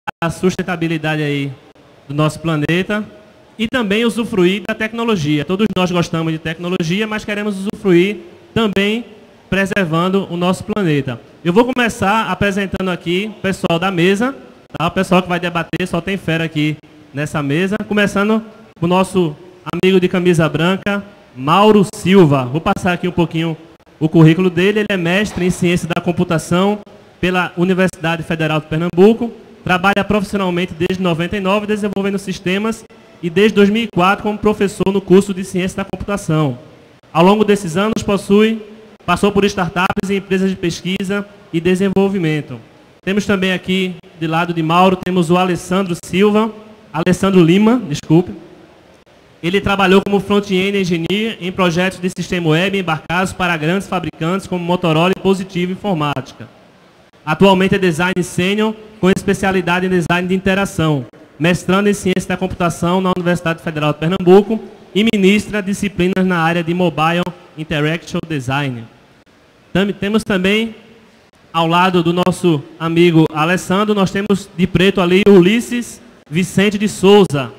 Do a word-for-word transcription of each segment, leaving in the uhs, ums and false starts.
a sustentabilidade aí do nosso planeta e também usufruir da tecnologia. Todos nós gostamos de tecnologia, mas queremos usufruir também preservando o nosso planeta. Eu vou começar apresentando aqui o pessoal da mesa, tá? O pessoal que vai debater, só tem fera aqui nessa mesa, começando com o nosso amigo de camisa branca, Mauro Silva. Vou passar aqui um pouquinho o currículo dele. Ele é mestre em Ciência da Computação pela Universidade Federal de Pernambuco, trabalha profissionalmente desde noventa e nove desenvolvendo sistemas e desde dois mil e quatro como professor no curso de Ciência da Computação. Ao longo desses anos possui, passou por startups e empresas de pesquisa e desenvolvimento. Temos também aqui, de lado de Mauro, temos o Alessandro Silva, Alessandro Lima, desculpe. Ele trabalhou como front-end engineer em projetos de sistema web embarcados para grandes fabricantes como Motorola e Positivo Informática. Atualmente é design sênior com especialidade em design de interação, mestrando em Ciência da Computação na Universidade Federal de Pernambuco e ministra disciplinas na área de Mobile Interaction Design. Tam- temos também, ao lado do nosso amigo Alessandro, nós temos de preto ali o Ulisses Vicente de Souza.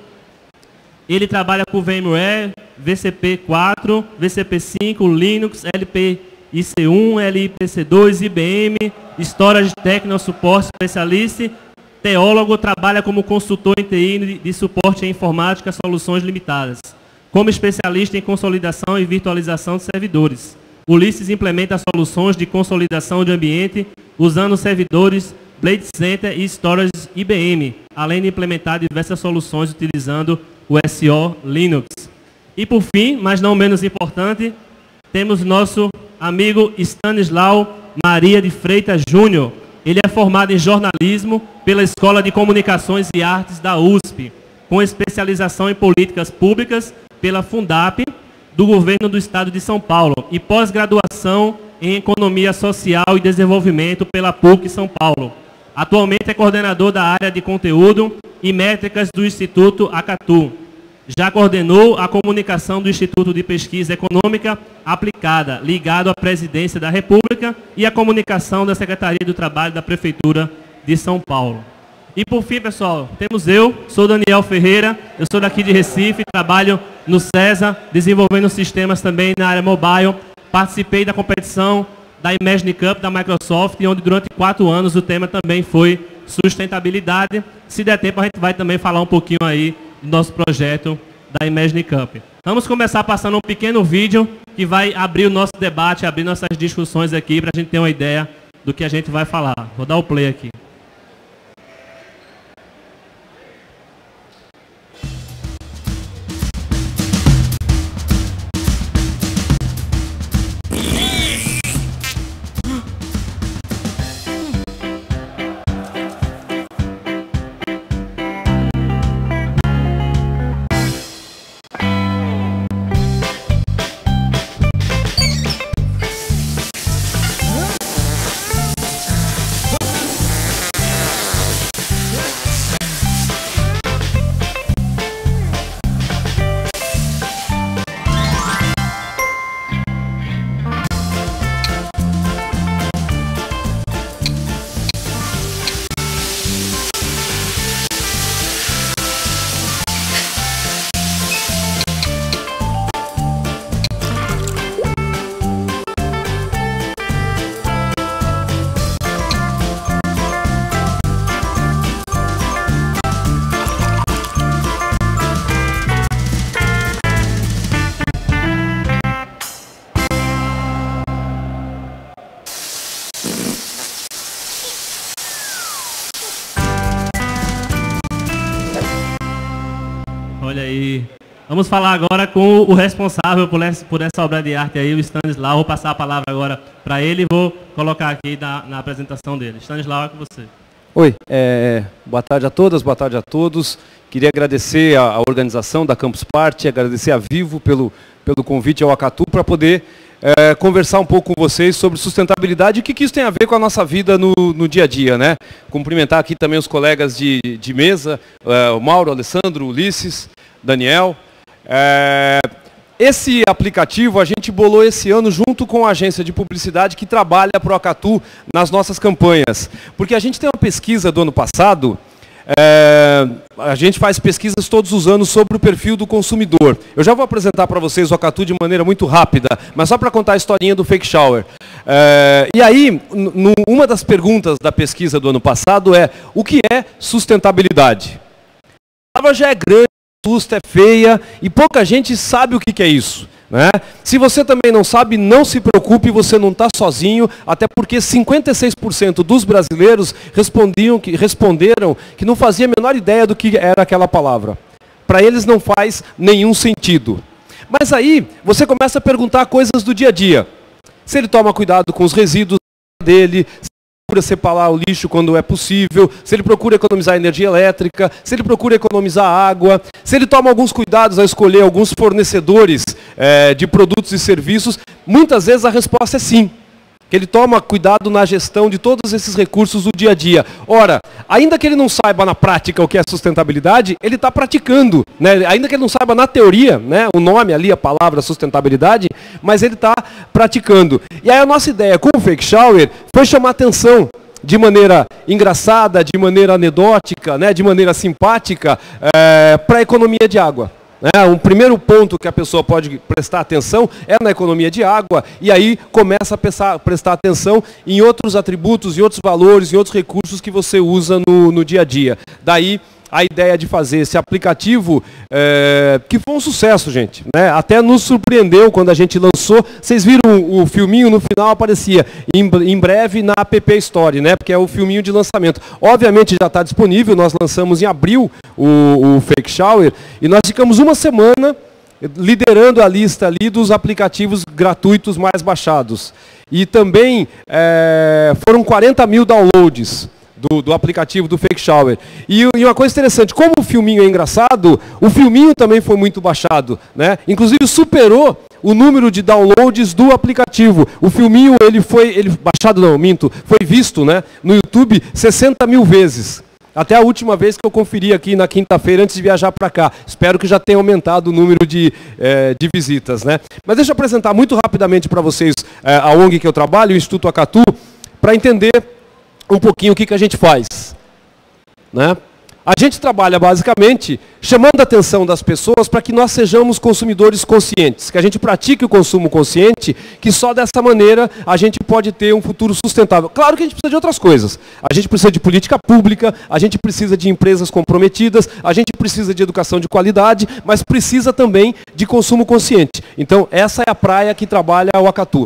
Ele trabalha com VMware, V C P quatro, V C P cinco, Linux, L P I C um, L I P C dois, I B M, Storage Techno Support Specialist, teólogo, trabalha como consultor em T I de suporte em informática soluções limitadas, como especialista em consolidação e virtualização de servidores. Ulisses implementa soluções de consolidação de ambiente usando servidores Blade Center e Storage I B M, além de implementar diversas soluções utilizando o S O Linux. E por fim, mas não menos importante, temos nosso amigo Stanislau Maria de Freitas Júnior. Ele é formado em jornalismo pela Escola de Comunicações e Artes da U S P, com especialização em políticas públicas pela Fundap, do Governo do Estado de São Paulo, e pós-graduação em Economia Social e Desenvolvimento pela P U C São Paulo. Atualmente é coordenador da área de conteúdo e métricas do Instituto Acatu. Já coordenou a comunicação do Instituto de Pesquisa Econômica Aplicada, ligado à Presidência da República, e a comunicação da Secretaria do Trabalho da Prefeitura de São Paulo. E por fim, pessoal, temos eu, sou Daniel Ferreira, eu sou daqui de Recife, trabalho no CESA, desenvolvendo sistemas também na área mobile. Participei da competição da Imagine Cup da Microsoft, onde durante quatro anos o tema também foi sustentabilidade. Se der tempo, a gente vai também falar um pouquinho aí do nosso projeto da Imagine Cup. Vamos começar passando um pequeno vídeo que vai abrir o nosso debate, abrir nossas discussões aqui, para a gente ter uma ideia do que a gente vai falar. Vou dar o play aqui. Olha aí. Vamos falar agora com o responsável por essa, por essa obra de arte aí, o Stanislau. Vou passar a palavra agora para ele e vou colocar aqui na, na apresentação dele. Stanislau, é com você. Oi, é, boa tarde a todas, boa tarde a todos. Queria agradecer a, a organização da Campus Party, agradecer a Vivo pelo, pelo convite ao Acatu para poder é, conversar um pouco com vocês sobre sustentabilidade e o que, que isso tem a ver com a nossa vida no, no dia a dia, né? Cumprimentar aqui também os colegas de, de mesa, é, o Mauro, o Alessandro, o Ulisses, Daniel. É, esse aplicativo a gente bolou esse ano junto com a agência de publicidade que trabalha para o Acatu nas nossas campanhas. Porque a gente tem uma pesquisa do ano passado É, a gente faz pesquisas todos os anos sobre o perfil do consumidor. Eu já vou apresentar para vocês o Acatu de maneira muito rápida, mas só para contar a historinha do Fake Shower. É, e aí, uma das perguntas da pesquisa do ano passado é: o que é sustentabilidade? A palavra já é grande, assusta, é feia, e pouca gente sabe o que, que é isso. Né? Se você também não sabe, não se preocupe, você não está sozinho, até porque cinquenta e seis por cento dos brasileiros respondiam que, responderam que não fazia a menor ideia do que era aquela palavra. Para eles não faz nenhum sentido. Mas aí você começa a perguntar coisas do dia a dia. Se ele toma cuidado com os resíduos dele, se ele procura separar o lixo quando é possível, se ele procura economizar energia elétrica, se ele procura economizar água, se ele toma alguns cuidados ao escolher alguns fornecedores é, de produtos e serviços, muitas vezes a resposta é sim. Que ele toma cuidado na gestão de todos esses recursos do dia a dia. Ora, ainda que ele não saiba na prática o que é sustentabilidade, ele está praticando. Né? Ainda que ele não saiba na teoria, né, o nome ali, a palavra sustentabilidade, mas ele está praticando. E aí a nossa ideia com o Fake Shower foi chamar atenção de maneira engraçada, de maneira anedótica, né, de maneira simpática, é, para a economia de água. É, um primeiro ponto que a pessoa pode prestar atenção é na economia de água, e aí começa a pensar, prestar atenção em outros atributos, em outros valores, em outros recursos que você usa no, no dia a dia. Daí a ideia de fazer esse aplicativo, é, que foi um sucesso, gente. Né? Até nos surpreendeu quando a gente lançou. Vocês viram o, o filminho, no final aparecia em, em breve na App Store, né? Porque é o filminho de lançamento. Obviamente já está disponível, nós lançamos em abril o, o Fake Shower, e nós ficamos uma semana liderando a lista ali dos aplicativos gratuitos mais baixados. E também é, foram quarenta mil downloads. Do, do aplicativo do Fake Shower. E, e uma coisa interessante, como o filminho é engraçado, o filminho também foi muito baixado, né? Inclusive superou o número de downloads do aplicativo. O filminho, ele foi, ele, baixado não, minto, foi visto, né, no YouTube sessenta mil vezes. Até a última vez que eu conferi aqui na quinta-feira antes de viajar para cá. Espero que já tenha aumentado o número de, eh, de visitas, né? Mas deixa eu apresentar muito rapidamente para vocês eh, a ONG que eu trabalho, o Instituto Acatu, para entender um pouquinho o que, que a gente faz. Né? A gente trabalha basicamente chamando a atenção das pessoas para que nós sejamos consumidores conscientes, que a gente pratique o consumo consciente, que só dessa maneira a gente pode ter um futuro sustentável. Claro que a gente precisa de outras coisas. A gente precisa de política pública, a gente precisa de empresas comprometidas, a gente precisa de educação de qualidade, mas precisa também de consumo consciente. Então, essa é a praia que trabalha o Acatu.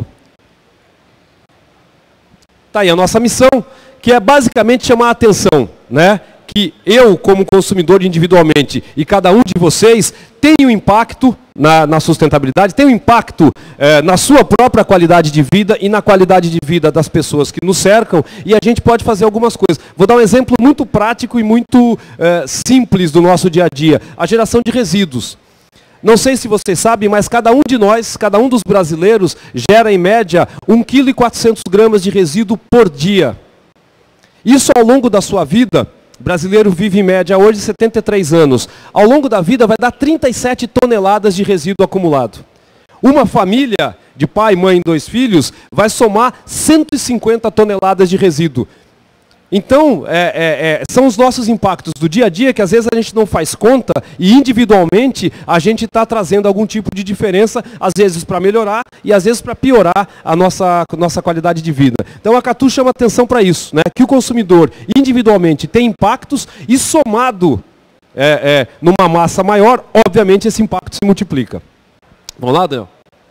Tá aí a nossa missão, que é basicamente chamar a atenção, né? Que eu, como consumidor individualmente, e cada um de vocês, tem um impacto na, na sustentabilidade, tem um impacto eh, na sua própria qualidade de vida e na qualidade de vida das pessoas que nos cercam, e a gente pode fazer algumas coisas. Vou dar um exemplo muito prático e muito eh, simples do nosso dia a dia, a geração de resíduos. Não sei se vocês sabem, mas cada um de nós, cada um dos brasileiros, gera em média um vírgula quatrocentos quilos de resíduo por dia. Isso ao longo da sua vida, o brasileiro vive em média hoje setenta e três anos. Ao longo da vida vai dar trinta e sete toneladas de resíduo acumulado. Uma família de pai, mãe e dois filhos vai somar cento e cinquenta toneladas de resíduo. Então, é, é, é, são os nossos impactos do dia a dia que às vezes a gente não faz conta e individualmente a gente está trazendo algum tipo de diferença, às vezes para melhorar e às vezes para piorar a nossa, nossa qualidade de vida. Então a Acatu chama atenção para isso, né? Que o consumidor individualmente tem impactos e somado é, é, numa massa maior, obviamente esse impacto se multiplica. Vamos lá, Daniel?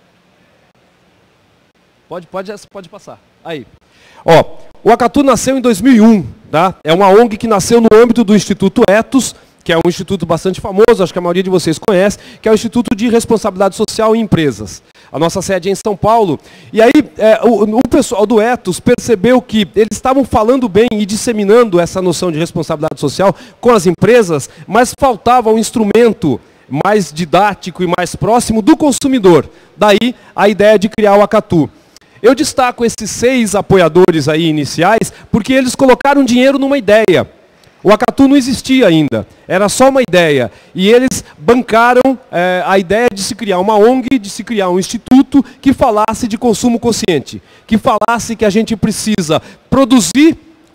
Pode, pode, pode passar. Aí. Ó, o Acatu nasceu em dois mil e um, tá? É uma ONG que nasceu no âmbito do Instituto Ethos, que é um instituto bastante famoso, acho que a maioria de vocês conhece, que é o Instituto de Responsabilidade Social em Empresas. A nossa sede é em São Paulo. E aí é, o, o pessoal do Ethos percebeu que eles estavam falando bem e disseminando essa noção de responsabilidade social com as empresas, mas faltava um instrumento mais didático e mais próximo do consumidor. Daí a ideia de criar o Acatu. Eu destaco esses seis apoiadores aí iniciais, porque eles colocaram dinheiro numa ideia. O Acatu não existia ainda, era só uma ideia. E eles bancaram é, a ideia de se criar uma ONG, de se criar um instituto que falasse de consumo consciente, que falasse que a gente precisa produzir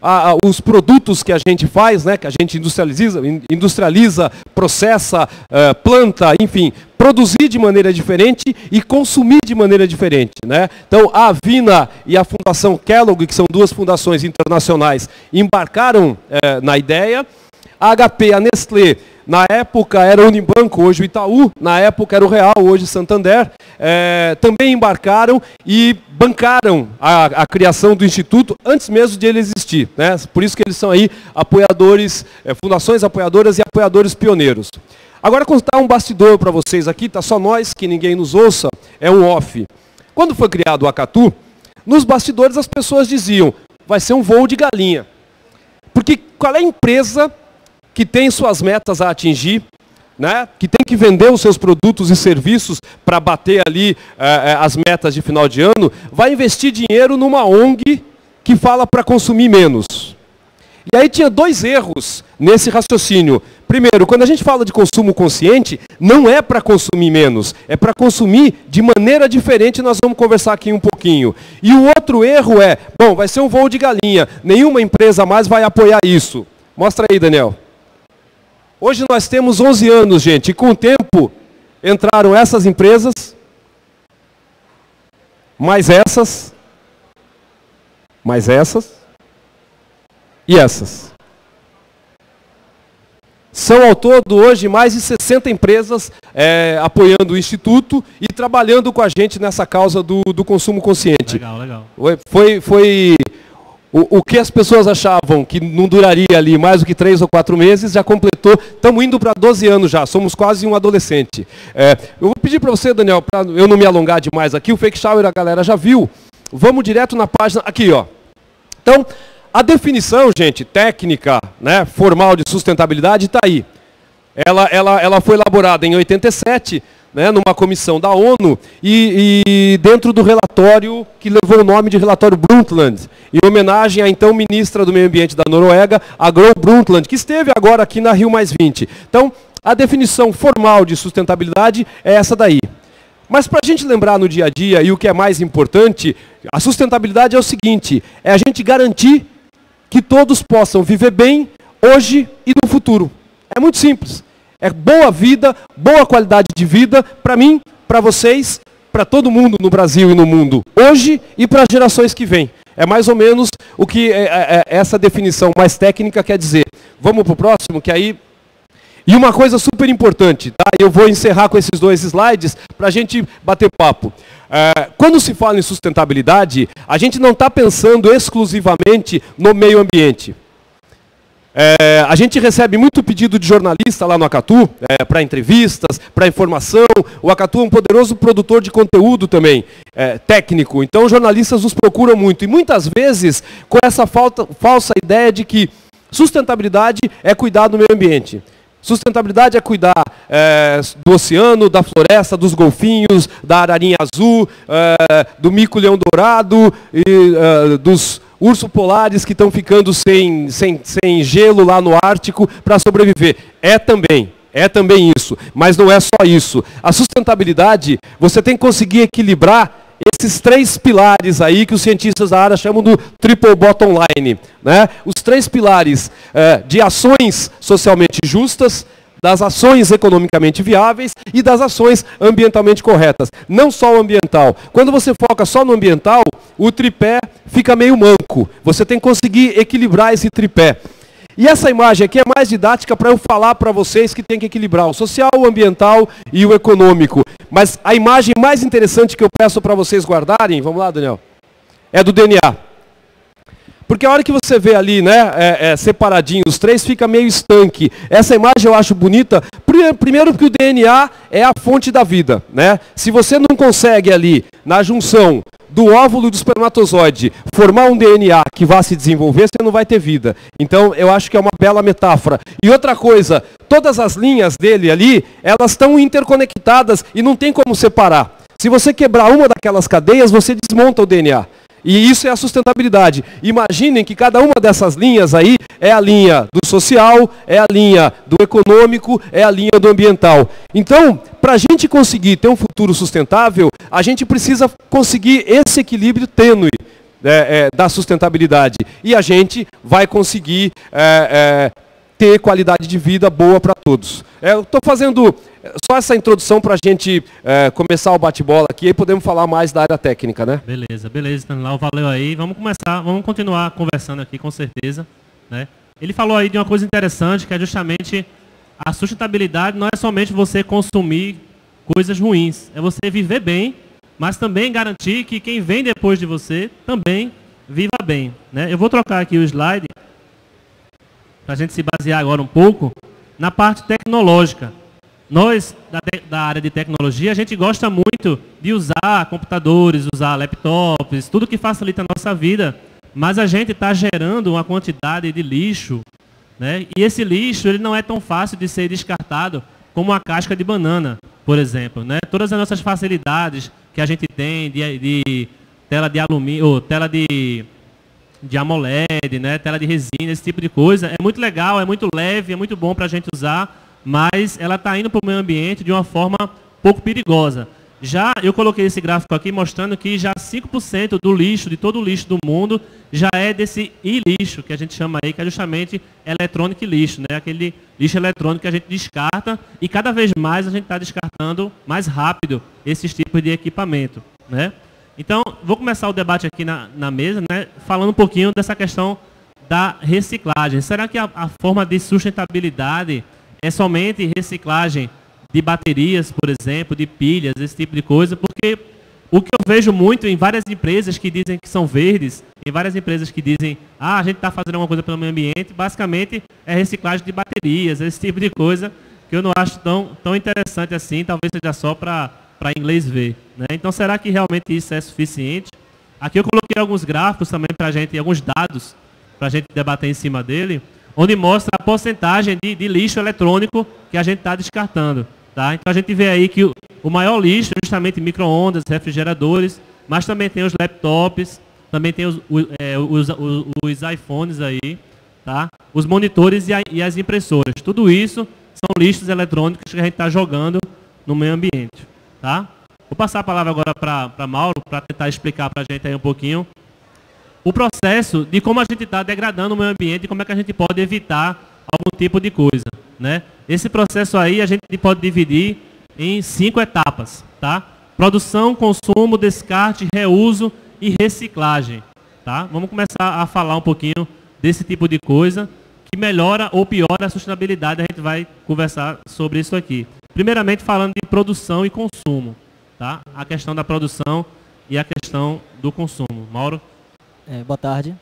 a, a, os produtos que a gente faz, né, que a gente industrializa, industrializa processa, uh, planta, enfim, produzir de maneira diferente e consumir de maneira diferente, né? Então, a Avina e a Fundação Kellogg, que são duas fundações internacionais, embarcaram eh, na ideia. A H P, a Nestlé, na época era o Unibanco, hoje o Itaú, na época era o Real, hoje o Santander, eh, também embarcaram e bancaram a, a criação do Instituto antes mesmo de ele existir, né? Por isso que eles são aí apoiadores, eh, fundações apoiadoras e apoiadores pioneiros. Agora, contar um bastidor para vocês aqui, tá só nós, que ninguém nos ouça, é um off. Quando foi criado o Acatu, nos bastidores as pessoas diziam, vai ser um voo de galinha. Porque qual é a empresa que tem suas metas a atingir, né, que tem que vender os seus produtos e serviços para bater ali eh, as metas de final de ano, vai investir dinheiro numa O N G que fala para consumir menos? E aí tinha dois erros nesse raciocínio. Primeiro, quando a gente fala de consumo consciente, não é para consumir menos, é para consumir de maneira diferente, nós vamos conversar aqui um pouquinho. E o outro erro é, bom, vai ser um voo de galinha, nenhuma empresa mais vai apoiar isso. Mostra aí, Daniel. Hoje nós temos onze anos, gente, e com o tempo entraram essas empresas, mais essas, mais essas, e essas. São ao todo hoje mais de sessenta empresas é, apoiando o Instituto e trabalhando com a gente nessa causa do, do consumo consciente. Legal, legal. Foi, foi o, o que as pessoas achavam que não duraria ali mais do que três ou quatro meses, já completou, estamos indo para doze anos já, somos quase um adolescente. É, eu vou pedir para você, Daniel, para eu não me alongar demais aqui, o Fake Shower a galera já viu, vamos direto na página, aqui ó. Então, a definição, gente, técnica, né, formal de sustentabilidade está aí. Ela, ela, ela foi elaborada em oitenta e sete, né, numa comissão da ONU, e, e dentro do relatório que levou o nome de relatório Brundtland, em homenagem à então ministra do Meio Ambiente da Noruega, a Gro Brundtland, que esteve agora aqui na Rio mais vinte. Então, a definição formal de sustentabilidade é essa daí. Mas para a gente lembrar no dia a dia, e o que é mais importante, a sustentabilidade é o seguinte, é a gente garantir que todos possam viver bem hoje e no futuro. É muito simples. É boa vida, boa qualidade de vida para mim, para vocês, para todo mundo no Brasil e no mundo, hoje e para as gerações que vêm. É mais ou menos o que é, é, essa definição mais técnica quer dizer. Vamos para o próximo, que aí... E uma coisa super importante, tá? Eu vou encerrar com esses dois slides para a gente bater papo. É, quando se fala em sustentabilidade, a gente não está pensando exclusivamente no meio ambiente. É, a gente recebe muito pedido de jornalista lá no Acatu, é, para entrevistas, para informação. O Acatu é um poderoso produtor de conteúdo também, é, técnico. Então, os jornalistas nos procuram muito. E muitas vezes com essa falta, falsa ideia de que sustentabilidade é cuidar do meio ambiente. Sustentabilidade é cuidar é, do oceano, da floresta, dos golfinhos, da ararinha azul, é, do mico-leão dourado, e, é, dos ursos polares que estão ficando sem, sem, sem gelo lá no Ártico para sobreviver. É também, é também isso, mas não é só isso. A sustentabilidade, você tem que conseguir equilibrar esses três pilares aí que os cientistas da área chamam do triple bottom line, né? Os três pilares é, de ações socialmente justas, das ações economicamente viáveis e das ações ambientalmente corretas. Não só o ambiental. Quando você foca só no ambiental, o tripé fica meio manco. Você tem que conseguir equilibrar esse tripé. E essa imagem aqui é mais didática para eu falar para vocês que tem que equilibrar o social, o ambiental e o econômico. Mas a imagem mais interessante que eu peço para vocês guardarem, vamos lá, Daniel, é do D N A. Porque a hora que você vê ali, né, é, é, separadinho, os três, fica meio estanque. Essa imagem eu acho bonita, primeiro porque o D N A é a fonte da vida, né? Se você não consegue ali, na junção do óvulo e do espermatozoide, formar um D N A que vá se desenvolver, você não vai ter vida. Então, eu acho que é uma bela metáfora. E outra coisa, todas as linhas dele ali, elas estão interconectadas e não tem como separar. Se você quebrar uma daquelas cadeias, você desmonta o D N A. E isso é a sustentabilidade. Imaginem que cada uma dessas linhas aí é a linha do social, é a linha do econômico, é a linha do ambiental. Então, para a gente conseguir ter um futuro sustentável, a gente precisa conseguir esse equilíbrio tênue. é, é, da sustentabilidade. E a gente vai conseguir é, é, ter qualidade de vida boa para todos. É, eu estou fazendo só essa introdução para a gente é, começar o bate-bola aqui e podemos falar mais da área técnica, né? Beleza, beleza, Stanilau, valeu aí. Vamos começar, vamos continuar conversando aqui, com certeza, né? Ele falou aí de uma coisa interessante, que é justamente a sustentabilidade não é somente você consumir coisas ruins, é você viver bem, mas também garantir que quem vem depois de você também viva bem, né? Eu vou trocar aqui o slide para a gente se basear agora um pouco na parte tecnológica. Nós, da, da área de tecnologia, a gente gosta muito de usar computadores, usar laptops, tudo que facilita a nossa vida, mas a gente está gerando uma quantidade de lixo, né? E esse lixo ele não é tão fácil de ser descartado como a casca de banana, por exemplo, né? Todas as nossas facilidades que a gente tem de, de tela de alumínio, ou tela de, de AMOLED, né? Tela de resina, esse tipo de coisa, é muito legal, é muito leve, é muito bom para a gente usar, mas ela está indo para o meio ambiente de uma forma pouco perigosa. Já eu coloquei esse gráfico aqui mostrando que já cinco por cento do lixo, de todo o lixo do mundo, já é desse e-lixo, que a gente chama aí, que é justamente eletrônico lixo, né? Aquele lixo eletrônico que a gente descarta e cada vez mais a gente está descartando mais rápido esses tipos de equipamento, né? Então, vou começar o debate aqui na, na mesa, né? Falando um pouquinho dessa questão da reciclagem. Será que a, a forma de sustentabilidade é somente reciclagem de baterias, por exemplo, de pilhas, esse tipo de coisa? Porque o que eu vejo muito em várias empresas que dizem que são verdes, em várias empresas que dizem, ah, a gente está fazendo alguma coisa pelo meio ambiente, basicamente é reciclagem de baterias, esse tipo de coisa, que eu não acho tão, tão interessante assim, talvez seja só para para inglês ver, né? Então, será que realmente isso é suficiente? Aqui eu coloquei alguns gráficos também para a gente, alguns dados para a gente debater em cima dele, onde mostra a porcentagem de, de lixo eletrônico que a gente está descartando. Tá? Então a gente vê aí que o, o maior lixo é justamente micro-ondas, refrigeradores, mas também tem os laptops, também tem os, o, é, os, os, os iPhones aí, tá? Os monitores e, a, e as impressoras. Tudo isso são lixos eletrônicos que a gente está jogando no meio ambiente. Tá? Vou passar a palavra agora para Mauro, para tentar explicar para a gente aí um pouquinho o processo de como a gente está degradando o meio ambiente e como é que a gente pode evitar algum tipo de coisa, né? Esse processo aí a gente pode dividir em cinco etapas, tá? Produção, consumo, descarte, reuso e reciclagem, tá? Vamos começar a falar um pouquinho desse tipo de coisa que melhora ou piora a sustentabilidade. A gente vai conversar sobre isso aqui. Primeiramente falando de produção e consumo, tá? A questão da produção e a questão do consumo. Mauro? É, boa tarde.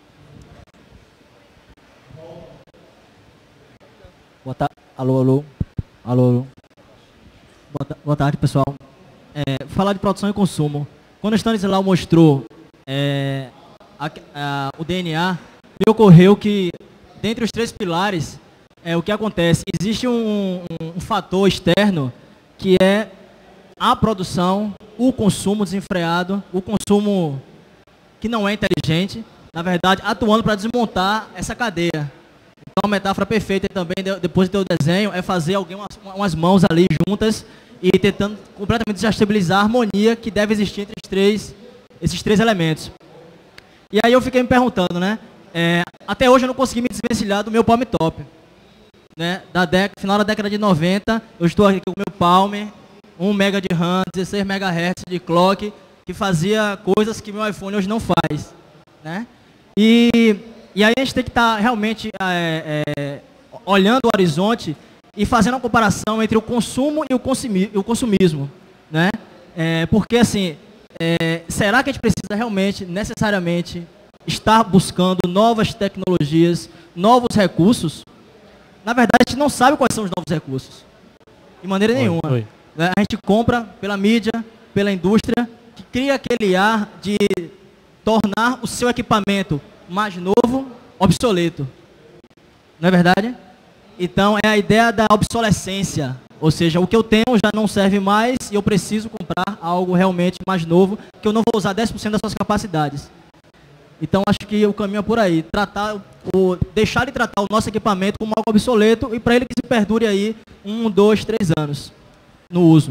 Boa tarde. Alô, alô. Alô, alô. Boa, ta boa tarde, pessoal. É, falar de produção e consumo. Quando o Stanilau mostrou é, a, a, o D N A, me ocorreu que, dentre os três pilares, é, o que acontece? Existe um, um, um fator externo que é a produção, o consumo desenfreado, o consumo que não é inteligente, na verdade, atuando para desmontar essa cadeia. Então, a metáfora perfeita também, depois do teu desenho, é fazer alguém umas, umas mãos ali juntas e tentando completamente desestabilizar a harmonia que deve existir entre os três, esses três elementos. E aí eu fiquei me perguntando, né? É, até hoje eu não consegui me desvencilhar do meu Palm Top. Né? Da década, final da década de noventa, eu estou aqui com o meu Palm, um mega de RAM, dezesseis megahertz de clock, que fazia coisas que meu iPhone hoje não faz. Né? E, e aí a gente tem que estar tá realmente é, é, olhando o horizonte e fazendo uma comparação entre o consumo e o, consumi, e o consumismo. Né? É, porque assim, é, será que a gente precisa realmente, necessariamente, estar buscando novas tecnologias, novos recursos? Na verdade, a gente não sabe quais são os novos recursos. De maneira oi, nenhuma. Oi. A gente compra pela mídia, pela indústria, que cria aquele ar de tornar o seu equipamento mais novo, obsoleto. Não é verdade? Então, é a ideia da obsolescência. Ou seja, o que eu tenho já não serve mais e eu preciso comprar algo realmente mais novo, que eu não vou usar dez por cento das suas capacidades. Então, acho que o caminho é por aí. Tratar, o, deixar de tratar o nosso equipamento como algo obsoleto e para ele que se perdure aí um, dois, três anos no uso.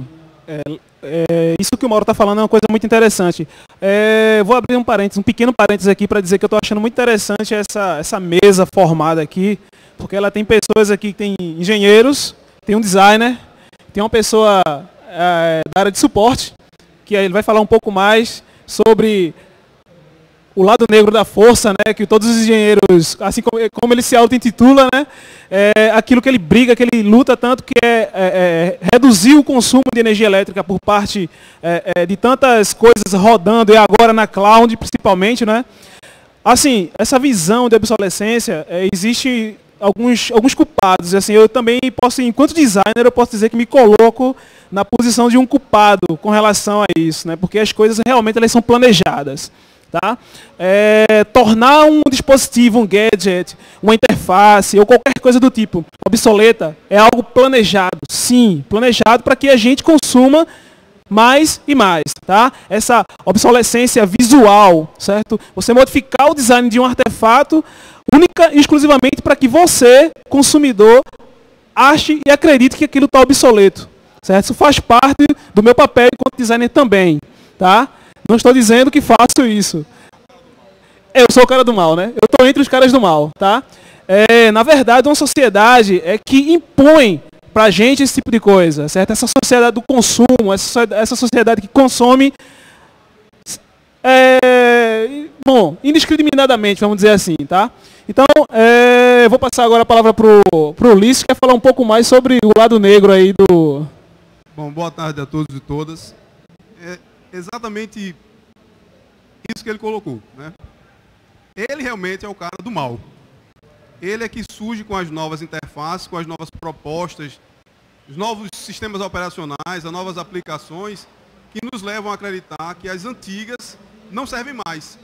É, é, isso que o Mauro está falando é uma coisa muito interessante. É, vou abrir um parênteses, um pequeno parênteses aqui para dizer que eu estou achando muito interessante essa, essa mesa formada aqui, porque ela tem pessoas aqui que tem engenheiros, tem um designer, tem uma pessoa é, da área de suporte, que aí ele vai falar um pouco mais sobre o lado negro da força, né, que todos os engenheiros, assim como, como ele se auto-intitula, né, é aquilo que ele briga, que ele luta tanto, que é, é, é reduzir o consumo de energia elétrica por parte é, é, de tantas coisas rodando, e agora na cloud principalmente, né. Assim, essa visão de obsolescência, é, existe alguns, alguns culpados. Assim, eu também posso, enquanto designer, eu posso dizer que me coloco na posição de um culpado com relação a isso, né, porque as coisas realmente elas são planejadas. Tá? É, tornar um dispositivo, um gadget, uma interface ou qualquer coisa do tipo obsoleta é algo planejado, sim, planejado para que a gente consuma mais e mais. Tá? Essa obsolescência visual, certo? Você modificar o design de um artefato única e exclusivamente para que você, consumidor, ache e acredite que aquilo está obsoleto. Certo? Isso faz parte do meu papel enquanto designer também. Tá? Não estou dizendo que faço isso. Eu sou o cara do mal, né? Eu estou entre os caras do mal, tá? É, na verdade, uma sociedade é que impõe pra gente esse tipo de coisa, certo? Essa sociedade do consumo, essa, essa sociedade que consome, é, bom, indiscriminadamente, vamos dizer assim, tá? Então, é, eu vou passar agora a palavra pro, pro Ulisses, que quer falar um pouco mais sobre o lado negro aí do... Bom, boa tarde a todos e todas. É, exatamente isso que ele colocou, né? Ele realmente é o cara do mal. Ele é que surge com as novas interfaces, com as novas propostas, os novos sistemas operacionais, as novas aplicações que nos levam a acreditar que as antigas não servem mais.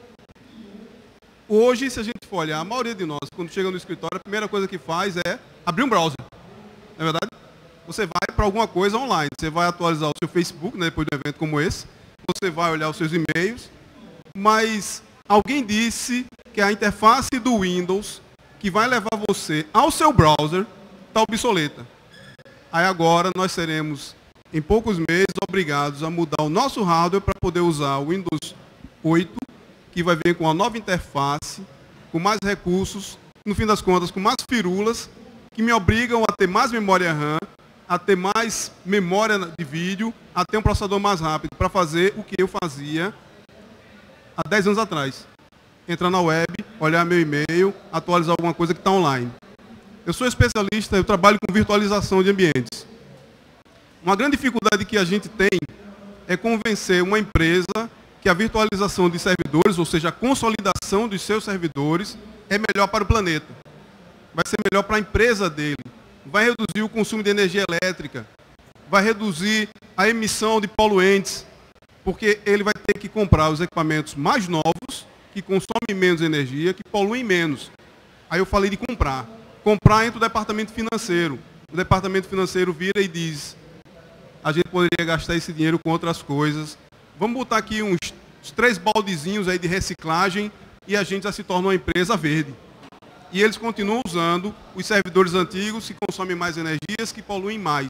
Hoje, se a gente for olhar, a maioria de nós, quando chega no escritório, a primeira coisa que faz é abrir um browser. Não é verdade? Você vai para alguma coisa online, você vai atualizar o seu Facebook, né, depois de um evento como esse, você vai olhar os seus e-mails, mas alguém disse que a interface do Windows, que vai levar você ao seu browser, está obsoleta. Aí agora nós seremos, em poucos meses, obrigados a mudar o nosso hardware para poder usar o Windows oito, que vai vir com uma nova interface, com mais recursos, no fim das contas, com mais firulas, que me obrigam a ter mais memória RAM, a ter mais memória de vídeo, a ter um processador mais rápido para fazer o que eu fazia há dez anos atrás. Entrar na web, olhar meu e-mail, atualizar alguma coisa que está online. Eu sou especialista, eu trabalho com virtualização de ambientes. Uma grande dificuldade que a gente tem é convencer uma empresa que a virtualização de servidores, ou seja, a consolidação dos seus servidores, é melhor para o planeta. Vai ser melhor para a empresa dele. Vai reduzir o consumo de energia elétrica, vai reduzir a emissão de poluentes, porque ele vai ter que comprar os equipamentos mais novos, que consomem menos energia, que poluem menos. Aí eu falei de comprar. Comprar entra o departamento financeiro. O departamento financeiro vira e diz, a gente poderia gastar esse dinheiro com outras coisas. Vamos botar aqui uns, uns três baldezinhos aí de reciclagem e a gente já se torna uma empresa verde. E eles continuam usando os servidores antigos que consomem mais energias, que poluem mais.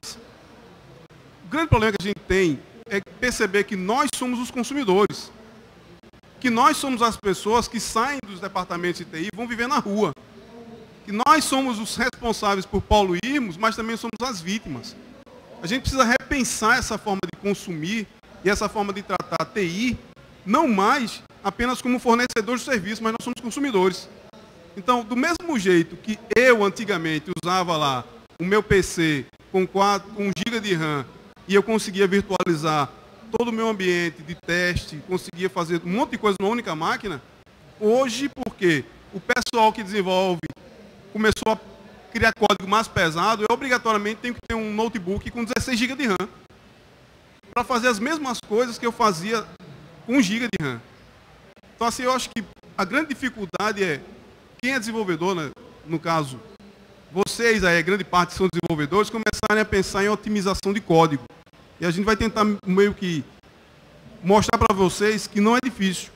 O grande problema que a gente tem é perceber que nós somos os consumidores. Que nós somos as pessoas que saem dos departamentos de T I e vão viver na rua. Que nós somos os responsáveis por poluirmos, mas também somos as vítimas. A gente precisa repensar essa forma de consumir e essa forma de tratar a T I, não mais apenas como fornecedor de serviço, mas nós somos consumidores. Então, do mesmo jeito que eu antigamente usava lá o meu P C com quatro, com um giga de RAM e eu conseguia virtualizar todo o meu ambiente de teste, conseguia fazer um monte de coisa numa única máquina, hoje, porque o pessoal que desenvolve começou a criar código mais pesado, eu obrigatoriamente tenho que ter um notebook com dezesseis gigas de RAM para fazer as mesmas coisas que eu fazia com um giga de RAM. Então, assim, eu acho que a grande dificuldade é quem é desenvolvedor, né, no caso, vocês aí, grande parte são desenvolvedores, começarem a pensar em otimização de código. E a gente vai tentar meio que mostrar para vocês que não é difícil.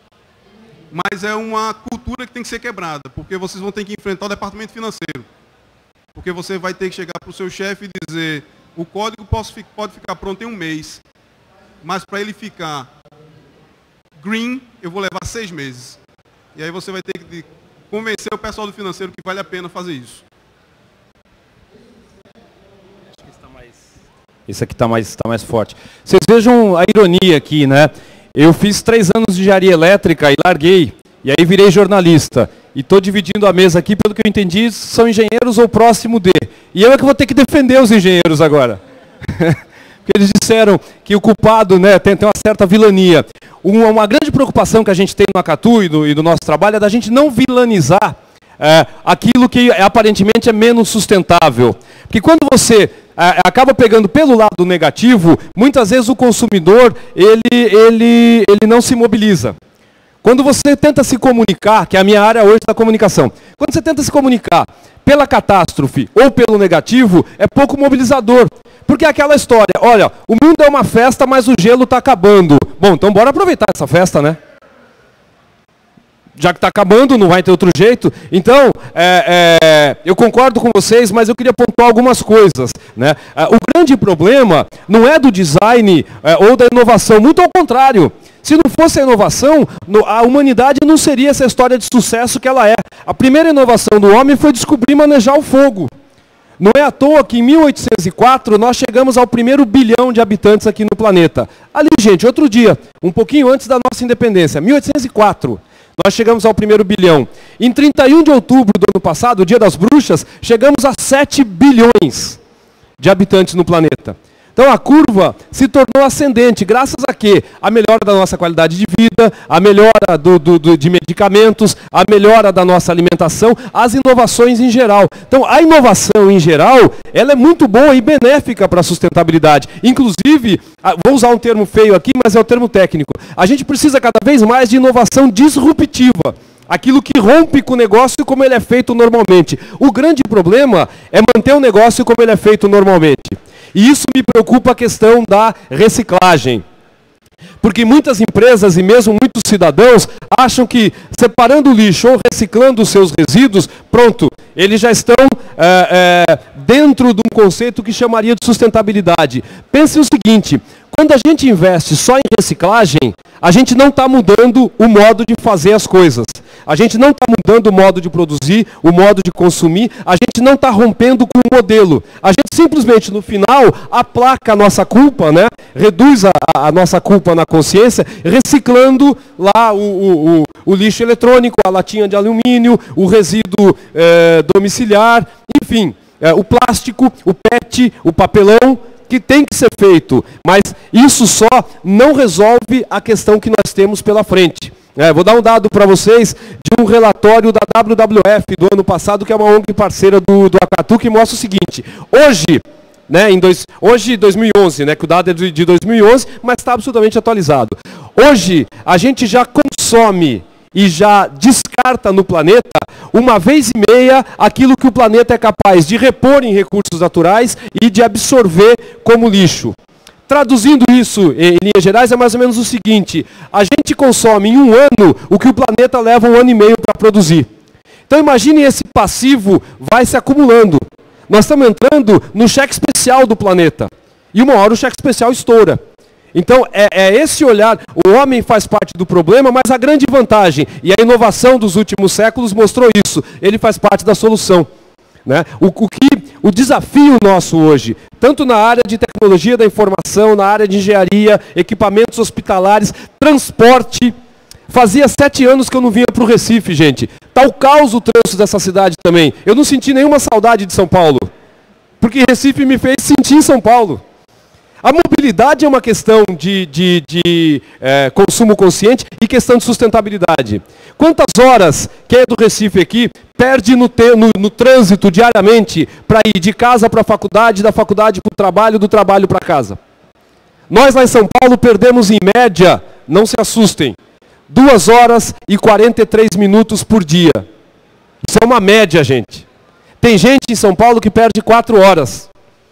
Mas é uma cultura que tem que ser quebrada, porque vocês vão ter que enfrentar o departamento financeiro. Porque você vai ter que chegar para o seu chefe e dizer, O código pode ficar pronto em um mês, mas para ele ficar green, eu vou levar seis meses. E aí você vai ter que convencer o pessoal do financeiro que vale a pena fazer isso. Esse aqui está mais, tá mais forte. Vocês vejam a ironia aqui, né? Eu fiz três anos de engenharia elétrica e larguei. E aí virei jornalista. E estou dividindo a mesa aqui, pelo que eu entendi, são engenheiros ou próximo de. E eu é que vou ter que defender os engenheiros agora. Porque eles disseram que o culpado, né, tem, tem uma certa vilania. Uma, uma grande preocupação que a gente tem no Acatu e do, e do nosso trabalho é da gente não vilanizar é, aquilo que aparentemente é menos sustentável. Porque quando você é, acaba pegando pelo lado negativo, muitas vezes o consumidor ele, ele, ele não se mobiliza. Quando você tenta se comunicar, que é a minha área hoje da comunicação, quando você tenta se comunicar pela catástrofe ou pelo negativo, é pouco mobilizador. Porque é aquela história, olha, o mundo é uma festa, mas o gelo está acabando. Bom, então bora aproveitar essa festa, né? Já que está acabando, não vai ter outro jeito. Então, é, é, eu concordo com vocês, mas eu queria pontuar algumas coisas, né? O grande problema não é do design é, ou da inovação, muito ao contrário. Se não fosse a inovação, a humanidade não seria essa história de sucesso que ela é. A primeira inovação do homem foi descobrir e manejar o fogo. Não é à toa que em mil oitocentos e quatro nós chegamos ao primeiro bilhão de habitantes aqui no planeta. Ali, gente, outro dia, um pouquinho antes da nossa independência, mil oitocentos e quatro, nós chegamos ao primeiro bilhão. Em trinta e um de outubro do ano passado, o Dia das Bruxas, chegamos a sete bilhões de habitantes no planeta. Então a curva se tornou ascendente, graças a quê? A melhora da nossa qualidade de vida, a melhora do, do, do, de medicamentos, a melhora da nossa alimentação, as inovações em geral. Então a inovação em geral, ela é muito boa e benéfica para a sustentabilidade. Inclusive, vou usar um termo feio aqui, mas é o termo técnico. A gente precisa cada vez mais de inovação disruptiva. Aquilo que rompe com o negócio como ele é feito normalmente. O grande problema é manter o negócio como ele é feito normalmente. E isso me preocupa a questão da reciclagem. Porque muitas empresas e mesmo muitos cidadãos acham que separando o lixo ou reciclando os seus resíduos, pronto, eles já estão é, é, dentro de um conceito que chamaria de sustentabilidade. Pense o seguinte, quando a gente investe só em reciclagem, a gente não está mudando o modo de fazer as coisas. A gente não está mudando o modo de produzir, o modo de consumir, a gente não está rompendo com o modelo. A gente simplesmente, no final, aplaca a nossa culpa, né? Reduz a, a nossa culpa na consciência, reciclando lá o, o, o, o lixo eletrônico, a latinha de alumínio, o resíduo é, domiciliar, enfim, é, o plástico, o P E T, o papelão, que tem que ser feito. Mas isso só não resolve a questão que nós temos pela frente. É, vou dar um dado para vocês de um relatório da W W F do ano passado, que é uma O N G parceira do, do Acatu, que mostra o seguinte. Hoje, né, em dois, hoje dois mil e onze, né, que o dado é de dois mil e onze, mas está absolutamente atualizado. Hoje, a gente já consome e já descarta no planeta, uma vez e meia, aquilo que o planeta é capaz de repor em recursos naturais e de absorver como lixo. Traduzindo isso em linhas gerais, é mais ou menos o seguinte, a gente consome em um ano o que o planeta leva um ano e meio para produzir. Então imagine esse passivo vai se acumulando. Nós estamos entrando no cheque especial do planeta. E uma hora o cheque especial estoura. Então é, é esse olhar, o homem faz parte do problema, mas a grande vantagem, e a inovação dos últimos séculos mostrou isso, ele faz parte da solução. Né? O, o, que, o desafio nosso hoje, tanto na área de tecnologia da informação, na área de engenharia, equipamentos hospitalares, transporte. Fazia sete anos que eu não vinha para o Recife, gente. Tá o caos o trânsito dessa cidade também. Eu não senti nenhuma saudade de São Paulo, porque Recife me fez sentir São Paulo. A mobilidade é uma questão de, de, de é, consumo consciente e questão de sustentabilidade. Quantas horas quem é do Recife aqui perde no, te, no, no trânsito diariamente para ir de casa para a faculdade, da faculdade para o trabalho, do trabalho para casa? Nós lá em São Paulo perdemos em média, não se assustem, duas horas e quarenta e três minutos por dia. Isso é uma média, gente. Tem gente em São Paulo que perde quatro horas.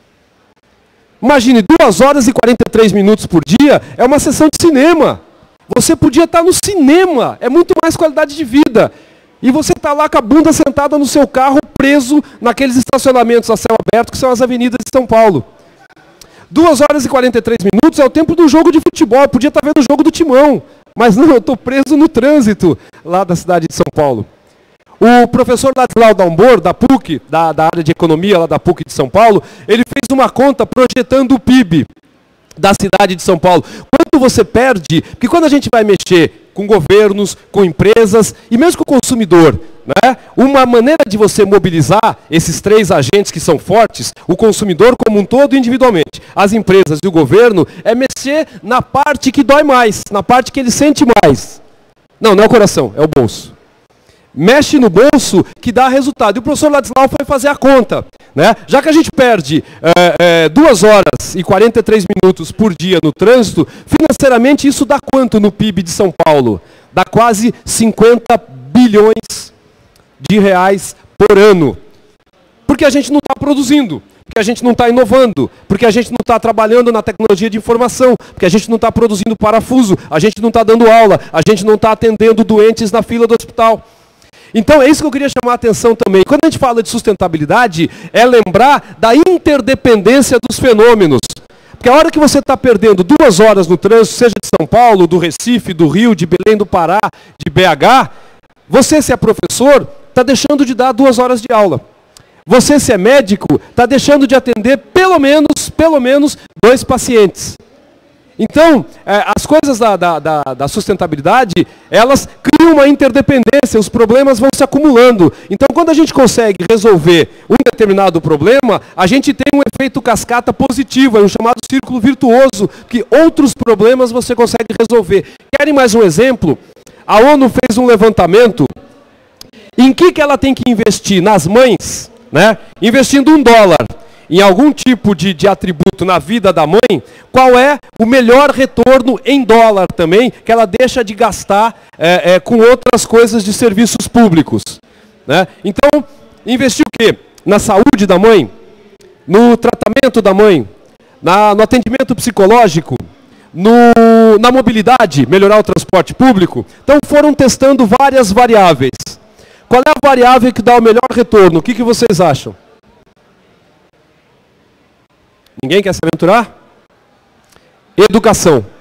Imagine, duas horas e quarenta e três minutos por dia é uma sessão de cinema. Você podia estar no cinema, é muito mais qualidade de vida. E você está lá com a bunda sentada no seu carro, preso naqueles estacionamentos a céu aberto, que são as avenidas de São Paulo. duas horas e quarenta e três minutos é o tempo do jogo de futebol. Eu podia estar vendo o jogo do Timão, mas não, eu estou preso no trânsito lá da cidade de São Paulo. O professor Ladislau Dalmbor, da P U C, da, da área de economia lá da P U C de São Paulo, ele fez uma conta projetando o P I B da cidade de São Paulo. Quanto você perde, porque quando a gente vai mexer com governos, com empresas e mesmo com o consumidor, né, uma maneira de você mobilizar esses três agentes que são fortes, o consumidor como um todo individualmente, as empresas e o governo, é mexer na parte que dói mais, na parte que ele sente mais. Não, não é o coração, é o bolso. Mexe no bolso que dá resultado. E o professor Ladislau foi fazer a conta, né? Já que a gente perde é, é, duas horas e quarenta e três minutos por dia no trânsito, financeiramente isso dá quanto no P I B de São Paulo? Dá quase cinquenta bilhões de reais por ano. Porque a gente não está produzindo, porque a gente não está inovando, porque a gente não está trabalhando na tecnologia de informação, porque a gente não está produzindo parafuso, a gente não está dando aula, a gente não está atendendo doentes na fila do hospital. Então é isso que eu queria chamar a atenção também. Quando a gente fala de sustentabilidade, é lembrar da interdependência dos fenômenos. Porque a hora que você está perdendo duas horas no trânsito, seja de São Paulo, do Recife, do Rio, de Belém do Pará, de B H, você, se é professor, está deixando de dar duas horas de aula. Você, se é médico, está deixando de atender pelo menos, pelo menos dois pacientes. Então, é, as coisas da, da, da, da sustentabilidade, elas criam uma interdependência, os problemas vão se acumulando. Então, quando a gente consegue resolver um determinado problema, a gente tem um efeito cascata positivo, é um chamado círculo virtuoso, que outros problemas você consegue resolver. Querem mais um exemplo? A ONU fez um levantamento. Em que, que ela tem que investir? Nas mães, né? Investindo um dólar em algum tipo de, de atributo na vida da mãe, qual é o melhor retorno em dólar também, que ela deixa de gastar é, é, com outras coisas de serviços públicos, né? Então, investir o quê? Na saúde da mãe, no tratamento da mãe, na, no atendimento psicológico, no, na mobilidade, melhorar o transporte público. Então, foram testando várias variáveis. Qual é a variável que dá o melhor retorno? O que, que vocês acham? Ninguém quer se aventurar? Educação.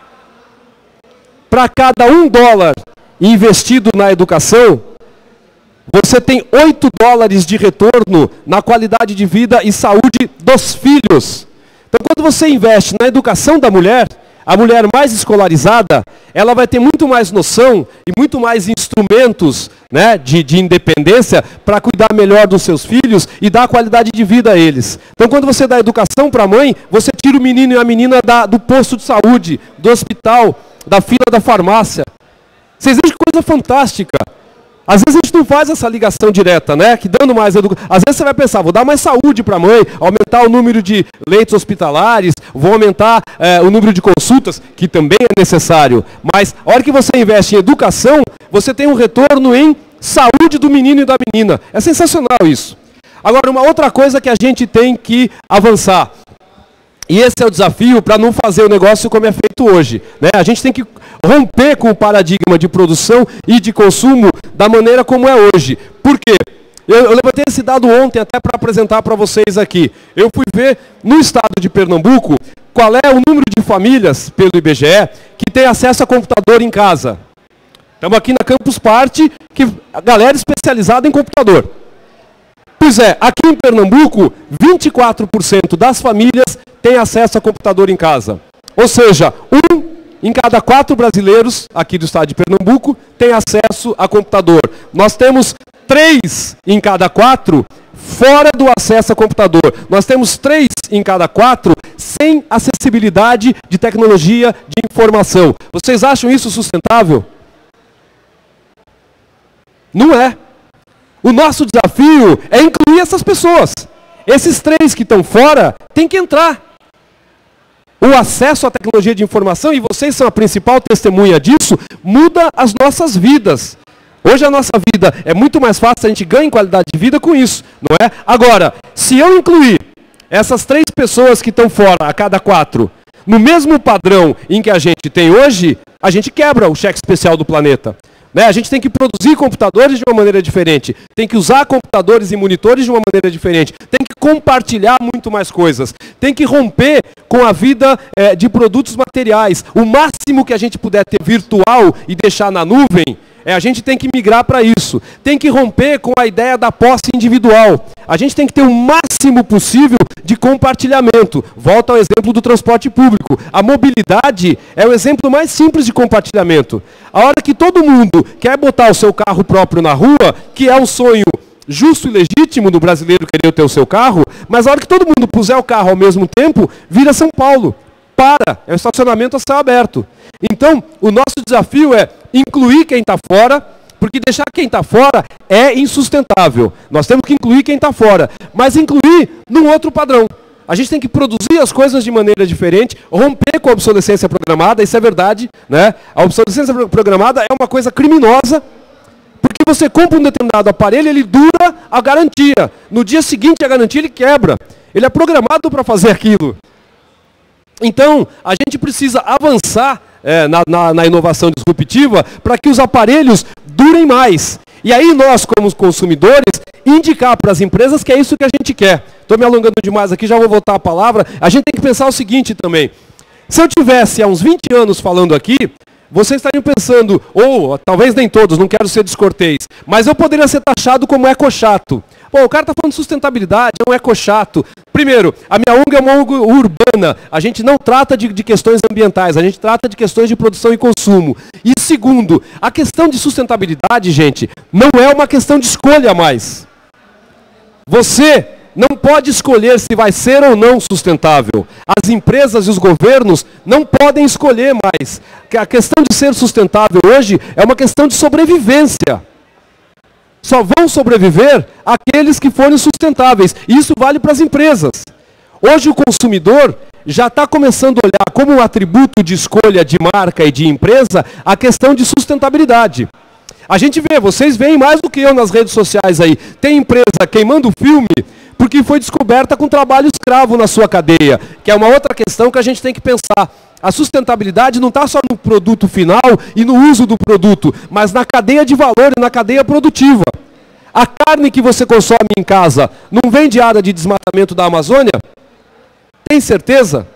Para cada um dólar investido na educação, você tem oito dólares de retorno na qualidade de vida e saúde dos filhos. Então, quando você investe na educação da mulher, a mulher mais escolarizada, ela vai ter muito mais noção e muito mais instrumentos, né, de, de independência para cuidar melhor dos seus filhos e dar qualidade de vida a eles. Então, quando você dá educação para a mãe, você tira o menino e a menina da, do posto de saúde, do hospital, da fila da farmácia. Vocês veem que coisa fantástica. Às vezes a gente não faz essa ligação direta, né? Que dando mais educação. Às vezes você vai pensar, vou dar mais saúde para a mãe, aumentar o número de leitos hospitalares, vou aumentar é, o número de consultas, que também é necessário. Mas a hora que você investe em educação, você tem um retorno em saúde do menino e da menina. É sensacional isso. Agora, uma outra coisa que a gente tem que avançar. E esse é o desafio para não fazer o negócio como é feito hoje, né? A gente tem que romper com o paradigma de produção e de consumo da maneira como é hoje. Por quê? Eu, eu levantei esse dado ontem até para apresentar para vocês aqui. Eu fui ver no estado de Pernambuco qual é o número de famílias, pelo I B G E, que tem acesso a computador em casa. Estamos aqui na Campus Party, que a galera especializada em computador. Pois é, aqui em Pernambuco, vinte e quatro por cento das famílias têm acesso a computador em casa. Ou seja, um em cada quatro brasileiros aqui do estado de Pernambuco tem acesso a computador. Nós temos três em cada quatro fora do acesso a computador. Nós temos três em cada quatro sem acessibilidade de tecnologia de informação. Vocês acham isso sustentável? Não é. O nosso desafio é incluir essas pessoas. Esses três que estão fora têm que entrar. O acesso à tecnologia de informação, e vocês são a principal testemunha disso, muda as nossas vidas. Hoje a nossa vida é muito mais fácil, a gente ganha em qualidade de vida com isso, não é? Agora, se eu incluir essas três pessoas que estão fora, a cada quatro, no mesmo padrão em que a gente tem hoje, a gente quebra o cheque especial do planeta. Né? A gente tem que produzir computadores de uma maneira diferente, tem que usar computadores e monitores de uma maneira diferente, tem que compartilhar muito mais coisas, tem que romper com com a vida é, de produtos materiais. O máximo que a gente puder ter virtual e deixar na nuvem, é, a gente tem que migrar para isso. Tem que romper com a ideia da posse individual. A gente tem que ter o máximo possível de compartilhamento. Volto ao exemplo do transporte público. A mobilidade é o exemplo mais simples de compartilhamento. A hora que todo mundo quer botar o seu carro próprio na rua, que é um sonho justo e legítimo do brasileiro querer ter o seu carro, mas a hora que todo mundo puser o carro ao mesmo tempo, vira São Paulo. Para, é o estacionamento a céu aberto. Então, o nosso desafio é incluir quem está fora, porque deixar quem está fora é insustentável. Nós temos que incluir quem está fora, mas incluir num outro padrão. A gente tem que produzir as coisas de maneira diferente, romper com a obsolescência programada, isso é verdade, né? A obsolescência programada é uma coisa criminosa, porque você compra um determinado aparelho, ele dura a garantia. No dia seguinte, a garantia ele quebra. Ele é programado para fazer aquilo. Então, a gente precisa avançar é, na, na, na inovação disruptiva para que os aparelhos durem mais. E aí nós, como consumidores, indicar para as empresas que é isso que a gente quer. Estou me alongando demais aqui, já vou voltar a palavra. A gente tem que pensar o seguinte também. Se eu tivesse há uns vinte anos falando aqui, vocês estariam pensando, ou talvez nem todos, não quero ser descortês, mas eu poderia ser taxado como ecochato. Pô, o cara está falando de sustentabilidade, é um ecochato. Primeiro, a minha O N G é uma O N G urbana, a gente não trata de, de questões ambientais, a gente trata de questões de produção e consumo. E segundo, a questão de sustentabilidade, gente, não é uma questão de escolha mais. Você não pode escolher se vai ser ou não sustentável. As empresas e os governos não podem escolher mais. A questão de ser sustentável hoje é uma questão de sobrevivência. Só vão sobreviver aqueles que forem sustentáveis. E isso vale para as empresas. Hoje o consumidor já está começando a olhar como um atributo de escolha de marca e de empresa a questão de sustentabilidade. A gente vê, vocês veem mais do que eu nas redes sociais aí. Tem empresa queimando filme porque foi descoberta com trabalho escravo na sua cadeia, que é uma outra questão que a gente tem que pensar. A sustentabilidade não está só no produto final e no uso do produto, mas na cadeia de valor e na cadeia produtiva. A carne que você consome em casa não vem de área de desmatamento da Amazônia? Tem certeza?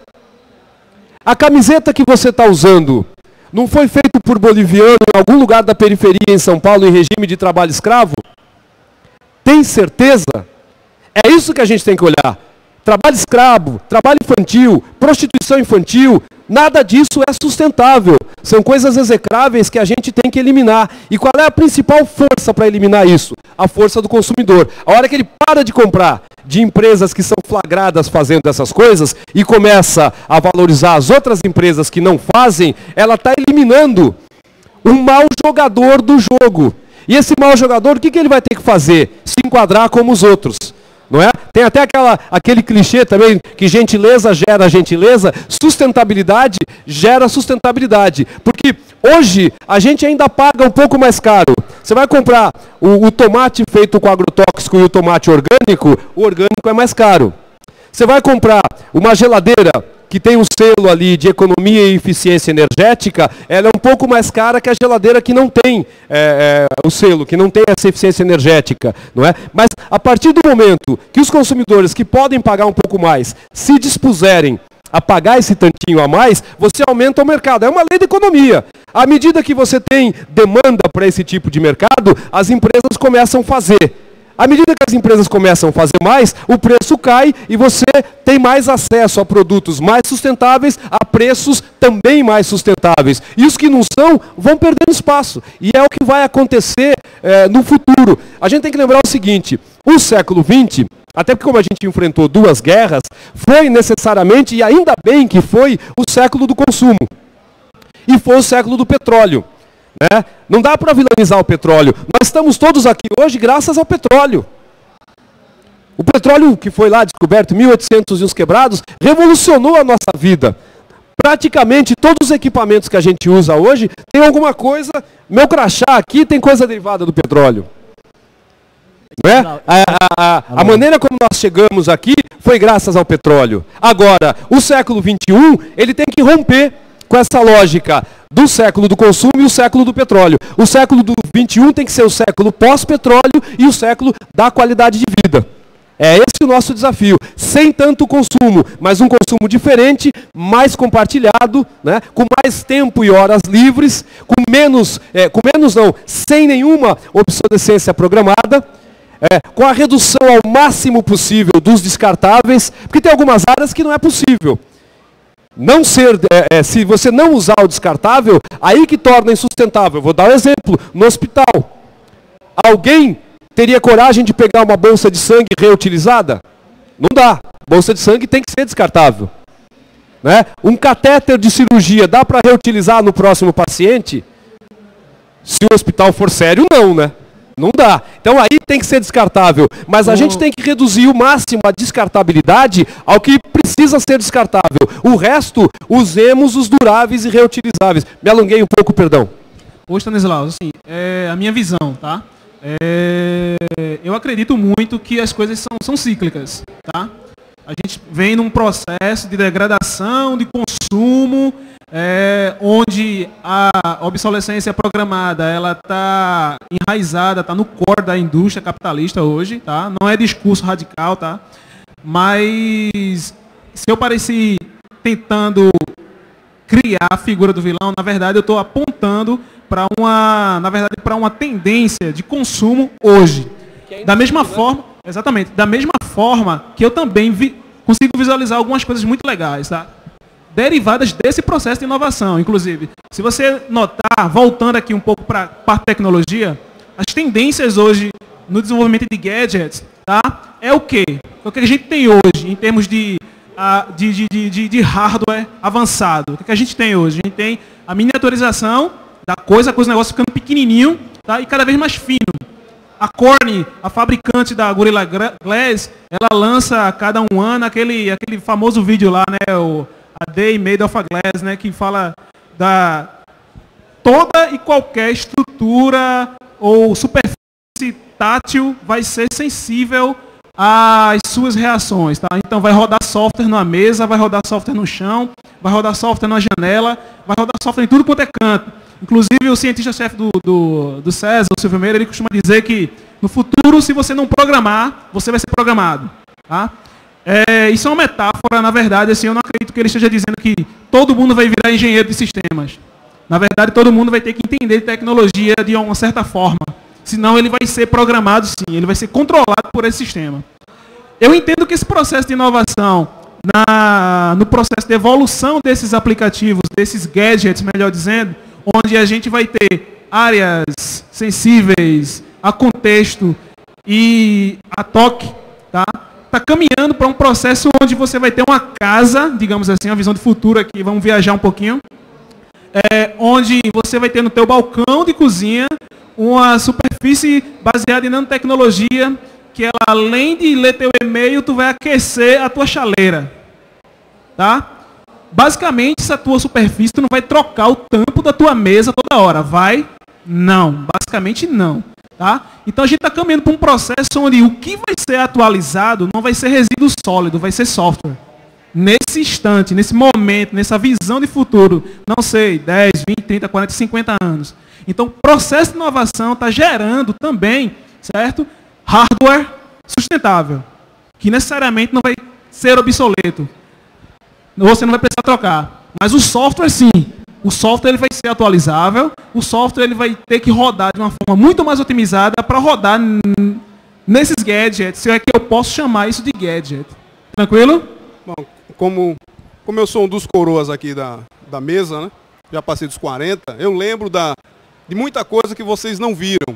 A camiseta que você está usando não foi feito por boliviano em algum lugar da periferia em São Paulo em regime de trabalho escravo? Tem certeza? É isso que a gente tem que olhar. Trabalho escravo, trabalho infantil, prostituição infantil, nada disso é sustentável. São coisas execráveis que a gente tem que eliminar. E qual é a principal força para eliminar isso? A força do consumidor. A hora que ele para de comprar de empresas que são flagradas fazendo essas coisas e começa a valorizar as outras empresas que não fazem, ela está eliminando um mau jogador do jogo. E esse mau jogador, o que, que ele vai ter que fazer? Se enquadrar como os outros. Não é? Tem até aquela, aquele clichê também, que gentileza gera gentileza, sustentabilidade gera sustentabilidade. Porque hoje a gente ainda paga um pouco mais caro. Você vai comprar o, o tomate feito com agrotóxico e o tomate orgânico, o orgânico é mais caro. Você vai comprar uma geladeira que tem um selo ali de economia e eficiência energética, ela é um pouco mais cara que a geladeira que não tem é, é, o selo, que não tem essa eficiência energética, não é? Mas a partir do momento que os consumidores que podem pagar um pouco mais se dispuserem a pagar esse tantinho a mais, você aumenta o mercado. É uma lei da economia. À medida que você tem demanda para esse tipo de mercado, as empresas começam a fazer. À medida que as empresas começam a fazer mais, o preço cai e você tem mais acesso a produtos mais sustentáveis, a preços também mais sustentáveis. E os que não são, vão perdendo espaço. E é o que vai acontecer é, no futuro. A gente tem que lembrar o seguinte, o século vinte, até porque como a gente enfrentou duas guerras, foi necessariamente, e ainda bem que foi, o século do consumo. E foi o século do petróleo. Né? Não dá para vilanizar o petróleo. Nós estamos todos aqui hoje graças ao petróleo. O petróleo que foi lá descoberto em mil e oitocentos e uns quebrados, revolucionou a nossa vida. Praticamente todos os equipamentos que a gente usa hoje tem alguma coisa, meu crachá aqui tem coisa derivada do petróleo. Não é? a, a, a, a maneira como nós chegamos aqui foi graças ao petróleo. Agora, o século vinte e um, ele tem que romper com essa lógica do século do consumo e o século do petróleo. O século do vinte e um tem que ser o século pós-petróleo e o século da qualidade de vida. É esse o nosso desafio. Sem tanto consumo, mas um consumo diferente, mais compartilhado, né? Com mais tempo e horas livres, com menos, é, com menos não, sem nenhuma obsolescência programada, é, com a redução ao máximo possível dos descartáveis, porque tem algumas áreas que não é possível. Não ser, é, é, se você não usar o descartável, aí que torna insustentável. Vou dar um exemplo. No hospital, alguém teria coragem de pegar uma bolsa de sangue reutilizada? Não dá. Bolsa de sangue tem que ser descartável. Né? Um catéter de cirurgia dá para reutilizar no próximo paciente? Se o hospital for sério, não, né? Não dá. Então aí tem que ser descartável. Mas a oh. gente tem que reduzir o máximo a descartabilidade ao que precisa ser descartável. O resto, usemos os duráveis e reutilizáveis. Me alonguei um pouco, perdão. Ô, Stanislau, assim, é a minha visão, tá? É, eu acredito muito que as coisas são, são cíclicas, tá? A gente vem num processo de degradação, de consumo, é, onde a obsolescência programada ela está enraizada, está no core da indústria capitalista hoje, tá? Não é discurso radical, tá? Mas se eu pareci tentando criar a figura do vilão, na verdade eu estou apontando para uma, na verdade, para uma tendência de consumo hoje. Da mesma forma, exatamente, da mesma forma que eu também vi, consigo visualizar algumas coisas muito legais, tá? Derivadas desse processo de inovação. Inclusive, se você notar, voltando aqui um pouco para a parte de tecnologia, as tendências hoje no desenvolvimento de gadgets, tá? É o quê? O que a gente tem hoje em termos de, uh, de, de, de, de hardware avançado. O que a gente tem hoje? A gente tem a miniaturização da coisa, com os negócios ficando pequenininho, tá? E cada vez mais fino. A Corning, a fabricante da Gorilla Glass, ela lança a cada um ano aquele, aquele famoso vídeo lá, né, o A Day Made of a Glass, né, que fala da toda e qualquer estrutura ou superfície tátil vai ser sensível às suas reações, tá? Então vai rodar software na mesa, vai rodar software no chão, vai rodar software na janela, vai rodar software em tudo quanto é canto. Inclusive, o cientista-chefe do, do, do César, o Silvio Meira, ele costuma dizer que no futuro, se você não programar, você vai ser programado. Tá? É, isso é uma metáfora, na verdade, assim, eu não acredito que ele esteja dizendo que todo mundo vai virar engenheiro de sistemas. Na verdade, todo mundo vai ter que entender tecnologia de uma certa forma. Senão, ele vai ser programado, sim, ele vai ser controlado por esse sistema. Eu entendo que esse processo de inovação, na, no processo de evolução desses aplicativos, desses gadgets, melhor dizendo, onde a gente vai ter áreas sensíveis a contexto e a toque, tá? Tá caminhando para um processo onde você vai ter uma casa, digamos assim, uma visão de futuro aqui, vamos viajar um pouquinho, é, onde você vai ter no teu balcão de cozinha uma superfície baseada em nanotecnologia, que ela, além de ler teu e-mail, tu vai aquecer a tua chaleira, tá? Basicamente, essa tua superfície, tu não vai trocar o tampo da tua mesa toda hora. Vai? Não. Basicamente, não. Tá? Então, a gente está caminhando para um processo onde o que vai ser atualizado não vai ser resíduo sólido, vai ser software. Nesse instante, nesse momento, nessa visão de futuro, não sei, dez, vinte, trinta, quarenta, cinquenta anos. Então, o processo de inovação está gerando também, certo? Hardware sustentável, que necessariamente não vai ser obsoleto. Você não vai precisar trocar. Mas o software, sim. O software ele vai ser atualizável. O software ele vai ter que rodar de uma forma muito mais otimizada para rodar nesses gadgets. Se é que eu posso chamar isso de gadget. Tranquilo? Bom, como, como eu sou um dos coroas aqui da, da mesa, né? Já passei dos quarenta, eu lembro da, de muita coisa que vocês não viram.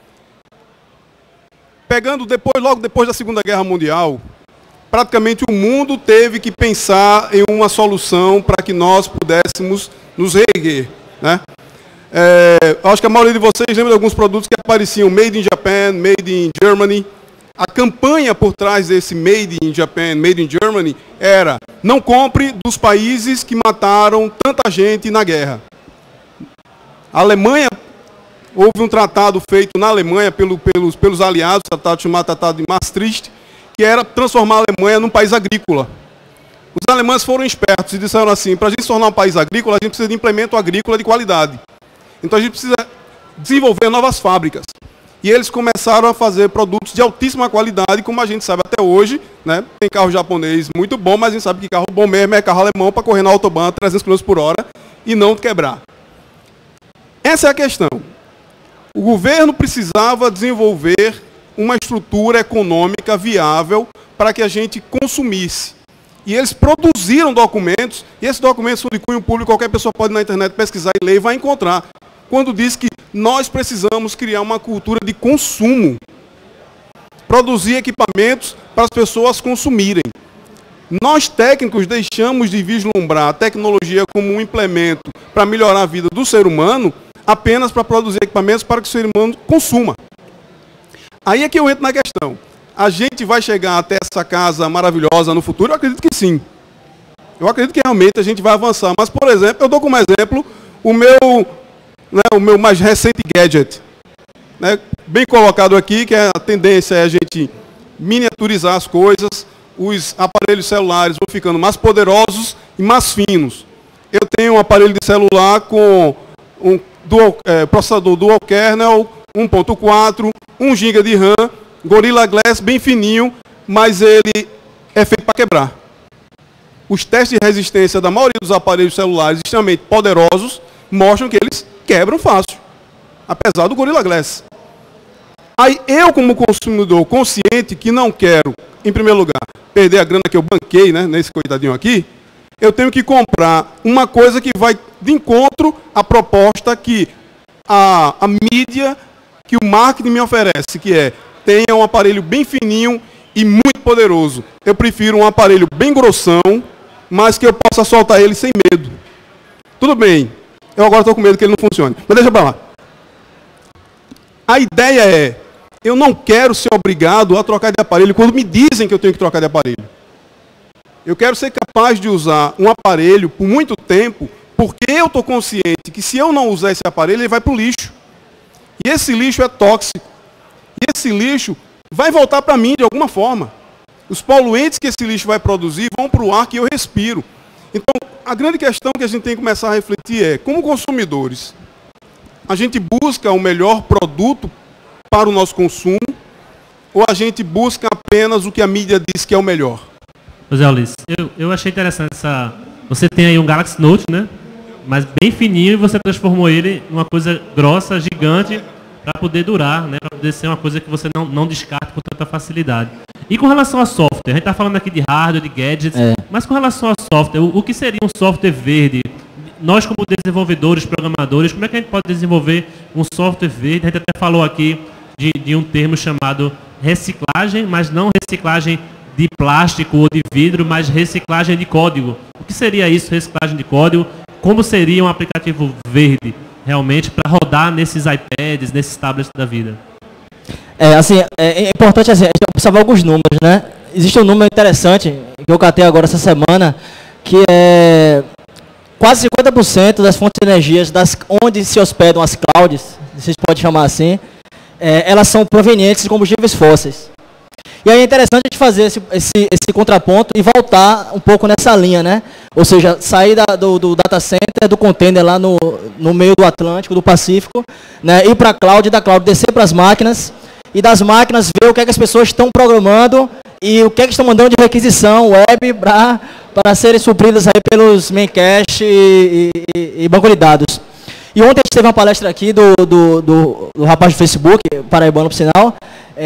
Pegando depois, logo depois da Segunda Guerra Mundial, praticamente o mundo teve que pensar em uma solução para que nós pudéssemos nos reerguer, né? É, acho que a maioria de vocês lembra de alguns produtos que apareciam Made in Japan, Made in Germany. A campanha por trás desse Made in Japan, Made in Germany, era não compre dos países que mataram tanta gente na guerra. A Alemanha, houve um tratado feito na Alemanha pelo, pelos, pelos aliados, tratado chamado Tratado de Maastricht, que era transformar a Alemanha num país agrícola. Os alemães foram espertos e disseram assim, para a gente se tornar um país agrícola, a gente precisa de implemento agrícola de qualidade. Então a gente precisa desenvolver novas fábricas. E eles começaram a fazer produtos de altíssima qualidade, como a gente sabe até hoje, né? Tem carro japonês muito bom, mas a gente sabe que carro bom mesmo é carro alemão para correr na autobahn a trezentos quilômetros por hora e não quebrar. Essa é a questão. O governo precisava desenvolver uma estrutura econômica viável para que a gente consumisse. E eles produziram documentos, e esses documentos são de cunho público, qualquer pessoa pode ir na internet pesquisar e ler e vai encontrar. Quando diz que nós precisamos criar uma cultura de consumo. Produzir equipamentos para as pessoas consumirem. Nós, técnicos, deixamos de vislumbrar a tecnologia como um implemento para melhorar a vida do ser humano, apenas para produzir equipamentos para que o ser humano consuma. Aí é que eu entro na questão. A gente vai chegar até essa casa maravilhosa no futuro? Eu acredito que sim. Eu acredito que realmente a gente vai avançar. Mas, por exemplo, eu dou como exemplo o meu, né, o meu mais recente gadget. Né, bem colocado aqui, que a tendência é a gente miniaturizar as coisas, os aparelhos celulares vão ficando mais poderosos e mais finos. Eu tenho um aparelho de celular com um dual, é, processador dual kernel, um ponto quatro, um giga de RAM, Gorilla Glass bem fininho, mas ele é feito para quebrar. Os testes de resistência da maioria dos aparelhos celulares extremamente poderosos mostram que eles quebram fácil, apesar do Gorilla Glass. Aí eu, como consumidor consciente, que não quero, em primeiro lugar, perder a grana que eu banquei, né, nesse coitadinho aqui, eu tenho que comprar uma coisa que vai de encontro à proposta que a, a mídia, que o marketing me oferece, que é tenha um aparelho bem fininho e muito poderoso. Eu prefiro um aparelho bem grossão, mas que eu possa soltar ele sem medo. Tudo bem, eu agora estou com medo que ele não funcione, mas deixa para lá. A ideia é, eu não quero ser obrigado a trocar de aparelho quando me dizem que eu tenho que trocar de aparelho. Eu quero ser capaz de usar um aparelho por muito tempo, porque eu estou consciente que se eu não usar esse aparelho, ele vai para o lixo. E esse lixo é tóxico. E esse lixo vai voltar para mim de alguma forma. Os poluentes que esse lixo vai produzir vão para o ar que eu respiro. Então, a grande questão que a gente tem que começar a refletir é, como consumidores, a gente busca o melhor produto para o nosso consumo ou a gente busca apenas o que a mídia diz que é o melhor? José Ulisses, eu, eu achei interessante essa... Você tem aí um Galaxy Note, né? Mas bem fininho e você transformou ele em uma coisa grossa, gigante, para poder durar, né? Para poder ser uma coisa que você não, não descarta com tanta facilidade. E com relação a software, a gente está falando aqui de hardware, de gadgets, é. Mas com relação a software, o, o que seria um software verde? Nós, como desenvolvedores, programadores, como é que a gente pode desenvolver um software verde? A gente até falou aqui de, de um termo chamado reciclagem, mas não reciclagem de plástico ou de vidro, mas reciclagem de código. O que seria isso, reciclagem de código? Como seria um aplicativo verde, realmente, para rodar nesses iPads, nesses tablets da vida? É, assim, é, é importante assim, a gente observar alguns números, né? Existe um número interessante, que eu catei agora essa semana, que é quase cinquenta por cento das fontes de energias das, onde se hospedam as clouds, vocês podem chamar assim, é, elas são provenientes de combustíveis fósseis. E aí é interessante a gente fazer esse, esse, esse contraponto e voltar um pouco nessa linha, né? Ou seja, sair da, do, do data center, do container lá no, no meio do Atlântico, do Pacífico, né? Ir para a cloud, da cloud descer para as máquinas, e das máquinas ver o que é que as pessoas estão programando e o que é que estão mandando de requisição web para serem supridas aí pelos Memcache e, e, e banco de dados. E ontem a gente teve uma palestra aqui do, do, do, do rapaz do Facebook, paraibano por sinal,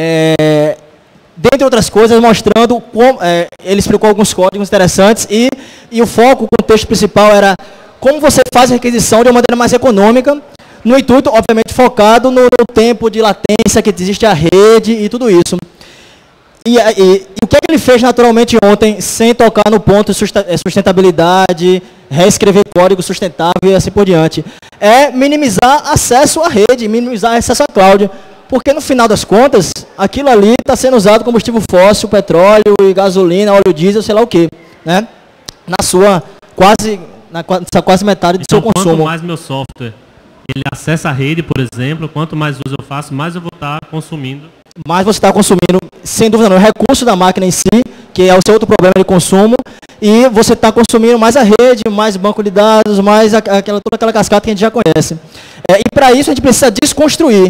é, dentre outras coisas, mostrando como, é, ele explicou alguns códigos interessantes e, e o foco, o contexto principal era como você faz a requisição de uma maneira mais econômica, no intuito, obviamente, focado no, no tempo de latência que existe a rede e tudo isso. E, e, e o que, é que ele fez naturalmente ontem, sem tocar no ponto de sustentabilidade, reescrever código sustentável e assim por diante? É minimizar acesso à rede, minimizar acesso à cloud. Porque, no final das contas, aquilo ali está sendo usado como combustível fóssil, petróleo, e gasolina, óleo diesel, sei lá o quê, né? Na sua quase, na quase metade do então, seu consumo. Quanto mais meu software ele acessa a rede, por exemplo, quanto mais uso eu faço, mais eu vou estar consumindo. Mais você está consumindo, sem dúvida não, o recurso da máquina em si, que é o seu outro problema de consumo, e você está consumindo mais a rede, mais banco de dados, mais aquela, toda aquela cascata que a gente já conhece. É, e para isso a gente precisa desconstruir.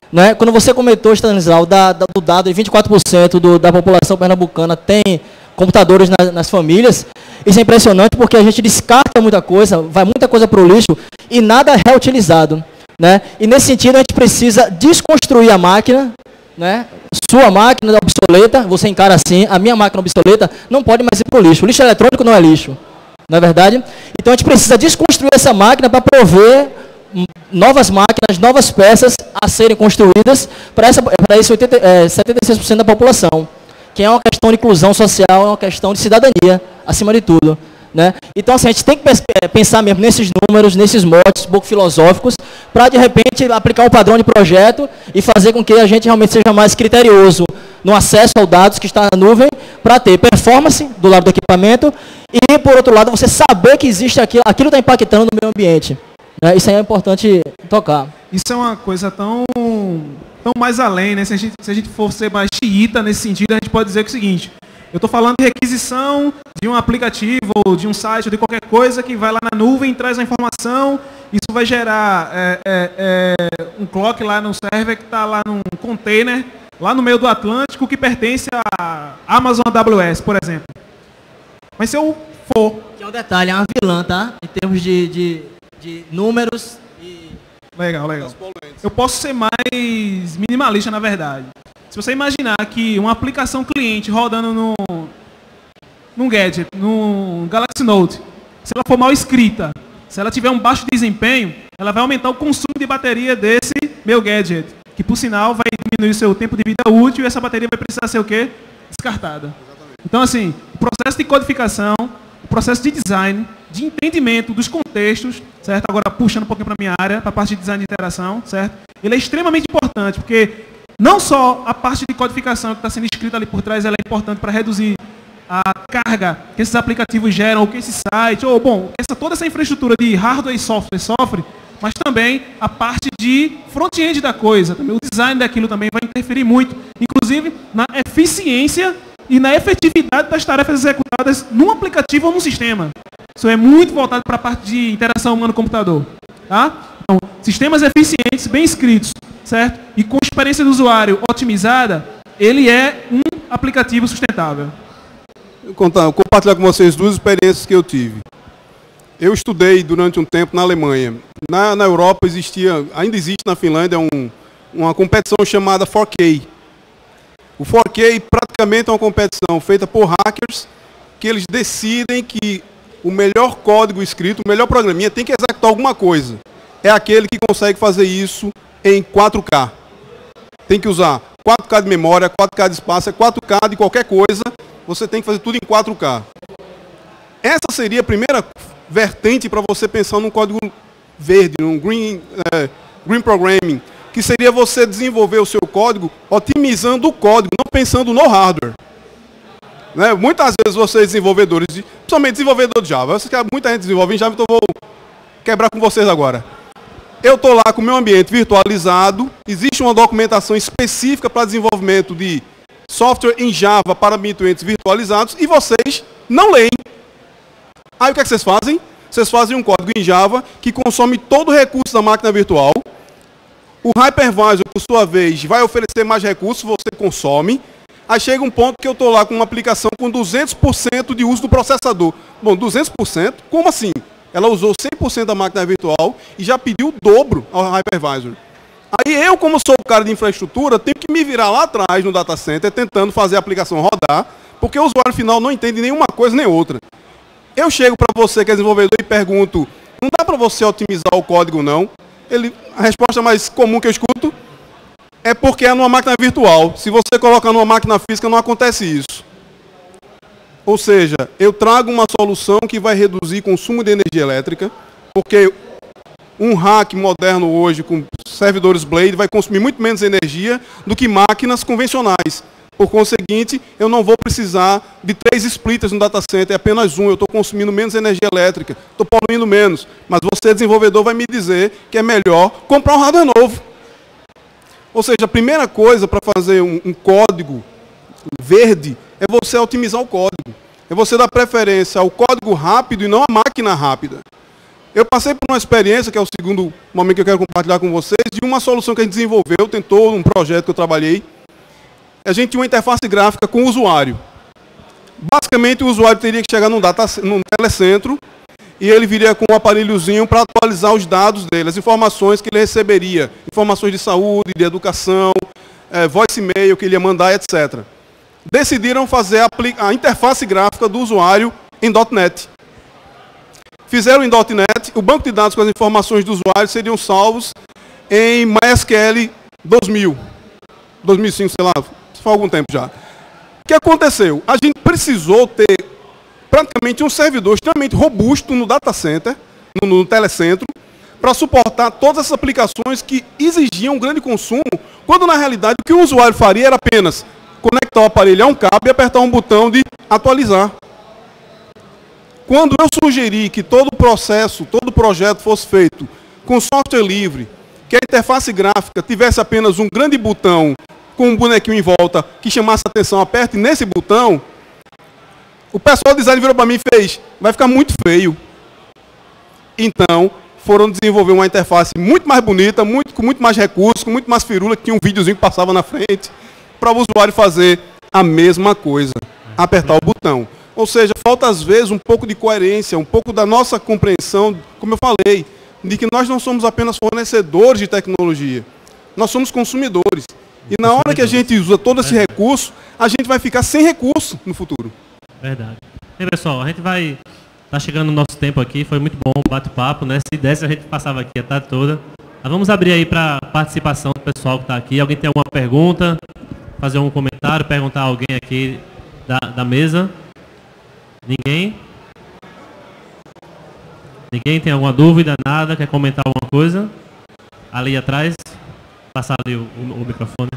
Né? Quando você comentou, Stanislau, da, da, do dado de vinte e quatro por cento do, da população pernambucana tem computadores na, nas famílias, isso é impressionante porque a gente descarta muita coisa, vai muita coisa para o lixo e nada é reutilizado. Né? E nesse sentido a gente precisa desconstruir a máquina, né? Sua máquina é obsoleta, você encara assim, a minha máquina obsoleta não pode mais ir para o lixo. O lixo eletrônico não é lixo, não é verdade? Então a gente precisa desconstruir essa máquina para prover novas máquinas, novas peças a serem construídas para essa, para esse oitenta, é, setenta e seis por cento da população, que é uma questão de inclusão social, é uma questão de cidadania, acima de tudo. Né? Então, assim, a gente tem que pensar mesmo nesses números, nesses motes um pouco filosóficos, para, de repente, aplicar um padrão de projeto e fazer com que a gente realmente seja mais criterioso no acesso aos dados que está na nuvem, para ter performance do lado do equipamento e, por outro lado, você saber que existe aquilo, aquilo está impactando no meio ambiente. Né? Isso aí é importante tocar. Isso é uma coisa tão, tão mais além, né? Se a gente, se a gente for ser mais xiita nesse sentido, a gente pode dizer que é o seguinte: eu estou falando de requisição de um aplicativo, ou de um site, ou de qualquer coisa que vai lá na nuvem, traz a informação, isso vai gerar é, é, é, um clock lá no server que está lá num container, lá no meio do Atlântico, que pertence à Amazon A W S, por exemplo. Mas se eu for... Que é um detalhe, é uma vilã, tá? Em termos de, de, de números e... Legal, legal. Eu posso ser mais minimalista, na verdade. Se você imaginar que uma aplicação cliente rodando no, num gadget, no Galaxy Note, se ela for mal escrita, se ela tiver um baixo desempenho, ela vai aumentar o consumo de bateria desse meu gadget, que por sinal vai diminuir o seu tempo de vida útil e essa bateria vai precisar ser o quê? Descartada. Exatamente. Então, assim, o processo de codificação, o processo de design, de entendimento dos contextos, certo? Agora puxando um pouquinho para a minha área, para a parte de design de interação, certo? Ele é extremamente importante, porque não só a parte de codificação que está sendo escrita ali por trás, ela é importante para reduzir a carga que esses aplicativos geram, ou que esse site, ou bom, essa, toda essa infraestrutura de hardware e software sofre, mas também a parte de front-end da coisa, também o design daquilo também vai interferir muito, inclusive na eficiência e na efetividade das tarefas executadas num aplicativo ou num sistema. Isso é muito voltado para a parte de interação humano-computador. Tá? Então, sistemas eficientes, bem escritos, certo? E com experiência do usuário otimizada, ele é um aplicativo sustentável. Eu vou compartilhar com vocês duas experiências que eu tive. Eu estudei durante um tempo na Alemanha. Na, na Europa existia, ainda existe na Finlândia, um, uma competição chamada four K. O four K praticamente é uma competição feita por hackers que eles decidem que o melhor código escrito, o melhor programinha tem que executar alguma coisa. É aquele que consegue fazer isso em quatro K. Tem que usar quatro K de memória, quatro K de espaço, é quatro K de qualquer coisa, você tem que fazer tudo em quatro K. Essa seria a primeira vertente para você pensar num código verde, num green, é, green programming, que seria você desenvolver o seu código otimizando o código, não pensando no hardware. Né? Muitas vezes vocês desenvolvedores, de, principalmente desenvolvedor de Java, muita gente desenvolve em Java, então eu vou quebrar com vocês agora. Eu estou lá com o meu ambiente virtualizado, existe uma documentação específica para desenvolvimento de software em Java para ambientes virtualizados e vocês não leem. Aí o que é que vocês fazem? Vocês fazem um código em Java que consome todo o recurso da máquina virtual. O hypervisor, por sua vez, vai oferecer mais recursos, você consome. Aí chega um ponto que eu estou lá com uma aplicação com duzentos por cento de uso do processador. Bom, duzentos por cento? Como assim? Ela usou cem por cento da máquina virtual e já pediu o dobro ao hypervisor. Aí eu, como sou o cara de infraestrutura, tenho que me virar lá atrás no data center tentando fazer a aplicação rodar, porque o usuário final não entende nenhuma coisa nem outra. Eu chego para você que é desenvolvedor e pergunto, não dá para você otimizar o código não? Ele, a resposta mais comum que eu escuto é porque é numa máquina virtual. Se você colocar numa máquina física não acontece isso. Ou seja, eu trago uma solução que vai reduzir o consumo de energia elétrica, porque um rack moderno hoje com servidores Blade vai consumir muito menos energia do que máquinas convencionais. Por conseguinte, eu não vou precisar de três splitters no data center, é apenas um, eu estou consumindo menos energia elétrica, estou poluindo menos. Mas você, desenvolvedor, vai me dizer que é melhor comprar um hardware novo. Ou seja, a primeira coisa para fazer um, um código verde é você otimizar o código. É você dar preferência ao código rápido e não à máquina rápida. Eu passei por uma experiência, que é o segundo momento que eu quero compartilhar com vocês, de uma solução que a gente desenvolveu, tentou um projeto que eu trabalhei. A gente tinha uma interface gráfica com o usuário. Basicamente, o usuário teria que chegar num, data, num telecentro e ele viria com um aparelhozinho para atualizar os dados dele, as informações que ele receberia, informações de saúde, de educação, é, voice e-mail que ele ia mandar, etcétera. Decidiram fazer a, a interface gráfica do usuário em .NET. Fizeram em .NET, o banco de dados com as informações do usuário seriam salvos em MySQL dois mil, dois mil e cinco, sei lá, faz algum tempo já. O que aconteceu? A gente precisou ter praticamente um servidor extremamente robusto no data center, no, no telecentro, para suportar todas essas aplicações que exigiam um grande consumo, quando na realidade o que o usuário faria era apenas conectar o aparelho a um cabo e apertar um botão de atualizar. Quando eu sugeri que todo o processo, todo o projeto fosse feito com software livre, que a interface gráfica tivesse apenas um grande botão com um bonequinho em volta que chamasse a atenção, aperte nesse botão, o pessoal do design virou para mim e fez, vai ficar muito feio. Então, foram desenvolver uma interface muito mais bonita, muito, com muito mais recursos, com muito mais firula, que tinha um videozinho que passava na frente, para o usuário fazer a mesma coisa, apertar o botão. Ou seja, falta às vezes um pouco de coerência, um pouco da nossa compreensão, como eu falei, de que nós não somos apenas fornecedores de tecnologia, nós somos consumidores. E na hora que a gente usa todo esse recurso, a gente vai ficar sem recurso no futuro. Verdade. E aí, pessoal, a gente vai... Tá chegando o nosso tempo aqui, foi muito bom o bate-papo, né? Se desse, a gente passava aqui a tarde toda. Mas vamos abrir aí para participação do pessoal que está aqui. Alguém tem alguma pergunta? Fazer um comentário, perguntar a alguém aqui da, da mesa? Ninguém? Ninguém tem alguma dúvida, nada? Quer comentar alguma coisa? Ali atrás, passar ali o, o, o microfone.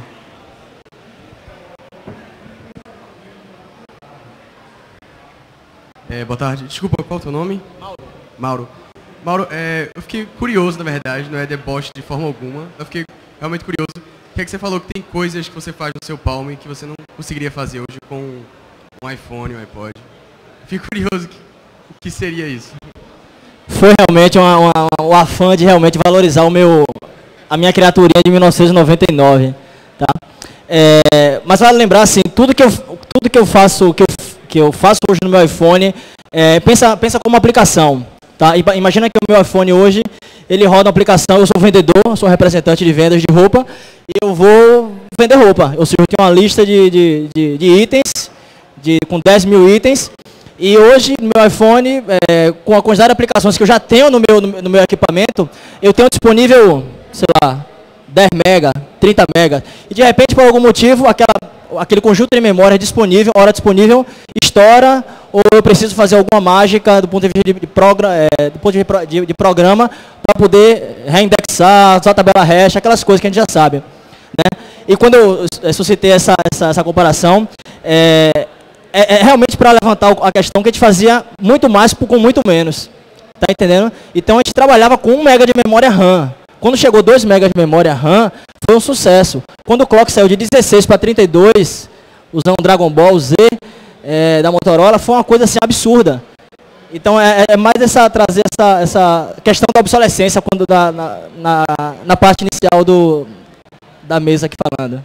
É, boa tarde. Desculpa, qual é o teu nome? Mauro. Mauro. Mauro, é, eu fiquei curioso, na verdade, não é deboche de forma alguma. Eu fiquei realmente curioso. O que é que você falou que tem coisas que você faz no seu Palm que você não conseguiria fazer hoje com um iPhone, um iPod? Fico curioso, o que seria isso? Foi realmente uma, uma, um afã de realmente valorizar o meu, a minha criaturinha de mil novecentos e noventa e nove, tá? É, mas vale lembrar assim, tudo que eu, tudo que eu faço, que eu, que eu faço hoje no meu iPhone, é, pensa, pensa como aplicação, tá? Imagina que o meu iPhone hoje, ele roda uma aplicação, eu sou vendedor, eu sou representante de vendas de roupa, e eu vou vender roupa. Ou seja, eu tenho uma lista de, de, de, de itens, de, com dez mil itens, e hoje, no meu iPhone, é, com a quantidade de aplicações que eu já tenho no meu, no, no meu equipamento, eu tenho disponível, sei lá, dez mega, trinta mega. E de repente, por algum motivo, aquela, aquele conjunto de memória disponível, hora disponível, estoura, ou eu preciso fazer alguma mágica do ponto de vista de, de, progra, é, do ponto de, vista de, de programa para poder reindexar, usar a tabela hash, aquelas coisas que a gente já sabe. Né? E quando eu, eu suscitei essa, essa, essa comparação, é, É, é realmente para levantar a questão que a gente fazia muito mais com muito menos. Tá entendendo? Então a gente trabalhava com um mega de memória RAM. Quando chegou dois megas de memória RAM, foi um sucesso. Quando o clock saiu de dezesseis para trinta e dois, usando o Dragon Ball Z é, da Motorola, foi uma coisa assim absurda. Então é, é mais essa, trazer essa, essa questão da obsolescência quando da, na, na, na parte inicial do, da mesa aqui falando.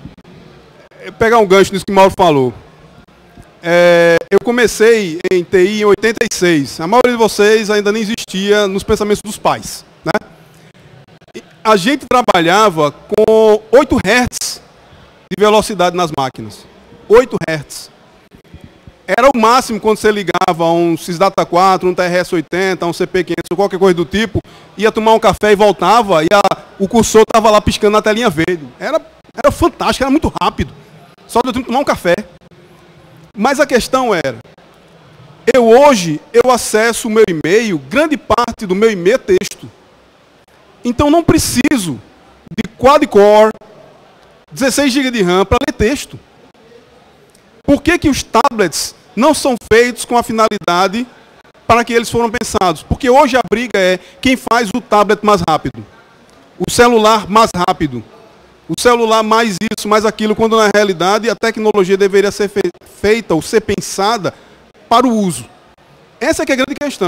Pegar um gancho nisso que o Mauro falou. É, eu comecei em T I em oitenta e seis. A maioria de vocês ainda nem existia nos pensamentos dos pais. Né? A gente trabalhava com oito hertz de velocidade nas máquinas. oito hertz. Era o máximo quando você ligava a um Sysdata quatro, um T R S oitenta, um C P quinhentos, ou qualquer coisa do tipo, ia tomar um café e voltava, e a, o cursor estava lá piscando na telinha verde. Era, era fantástico, era muito rápido. Só deu tempo de tomar um café. Mas a questão era, eu hoje, eu acesso o meu e-mail, grande parte do meu e-mail é texto. Então não preciso de quad-core, dezesseis gigas de RAM para ler texto. Por que que os tablets não são feitos com a finalidade para que eles foram pensados? Porque hoje a briga é quem faz o tablet mais rápido, o celular mais rápido. O celular mais isso, mais aquilo, quando na realidade a tecnologia deveria ser feita ou ser pensada para o uso. Essa é que é a grande questão.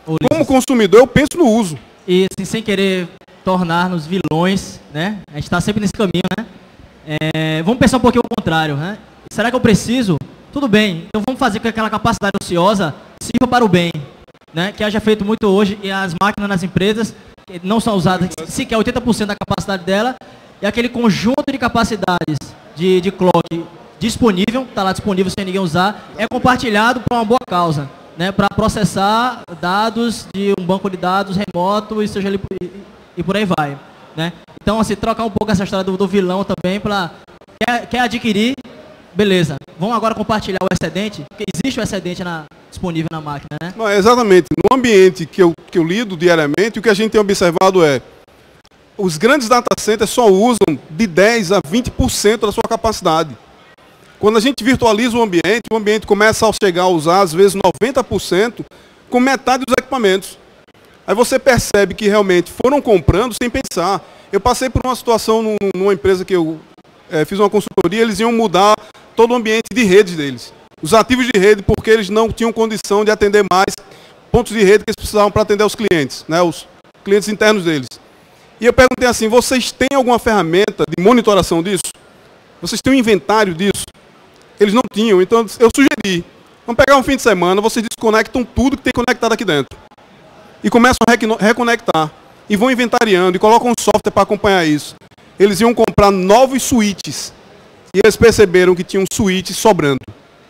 Como consumidor, eu penso no uso. E assim, sem querer tornar-nos vilões, né? A gente está sempre nesse caminho, né? É, vamos pensar um pouquinho ao contrário, né? Será que eu preciso? Tudo bem, então vamos fazer com que aquela capacidade ociosa sirva para o bem, né? Que haja feito muito hoje, e as máquinas nas empresas não são usadas sequer oitenta por cento da capacidade dela, e aquele conjunto de capacidades de, de cloud disponível, está lá disponível sem ninguém usar, é compartilhado para uma boa causa, né? Para processar dados de um banco de dados remoto e seja ali e, e por aí vai, né? Então, assim, trocar um pouco essa história do, do vilão também para quer, quer adquirir. Beleza, vamos agora compartilhar o excedente, porque existe o excedente na, disponível na máquina, né? Não, exatamente. No ambiente que eu, que eu lido diariamente, o que a gente tem observado é os grandes data centers só usam de dez a vinte por cento da sua capacidade. Quando a gente virtualiza o ambiente, o ambiente começa a chegar a usar, às vezes, noventa por cento com metade dos equipamentos. Aí você percebe que realmente foram comprando sem pensar. Eu passei por uma situação num, numa empresa que eu é, fiz uma consultoria, eles iam mudar todo o ambiente de redes deles. Os ativos de rede, porque eles não tinham condição de atender mais pontos de rede que eles precisavam para atender os clientes, né, os clientes internos deles. E eu perguntei assim, vocês têm alguma ferramenta de monitoração disso? Vocês têm um inventário disso? Eles não tinham, então eu sugeri, vamos pegar um fim de semana, vocês desconectam tudo que tem conectado aqui dentro. E começam a reconectar. E vão inventariando, e colocam um software para acompanhar isso. Eles iam comprar novos switches. E eles perceberam que tinham switches sobrando.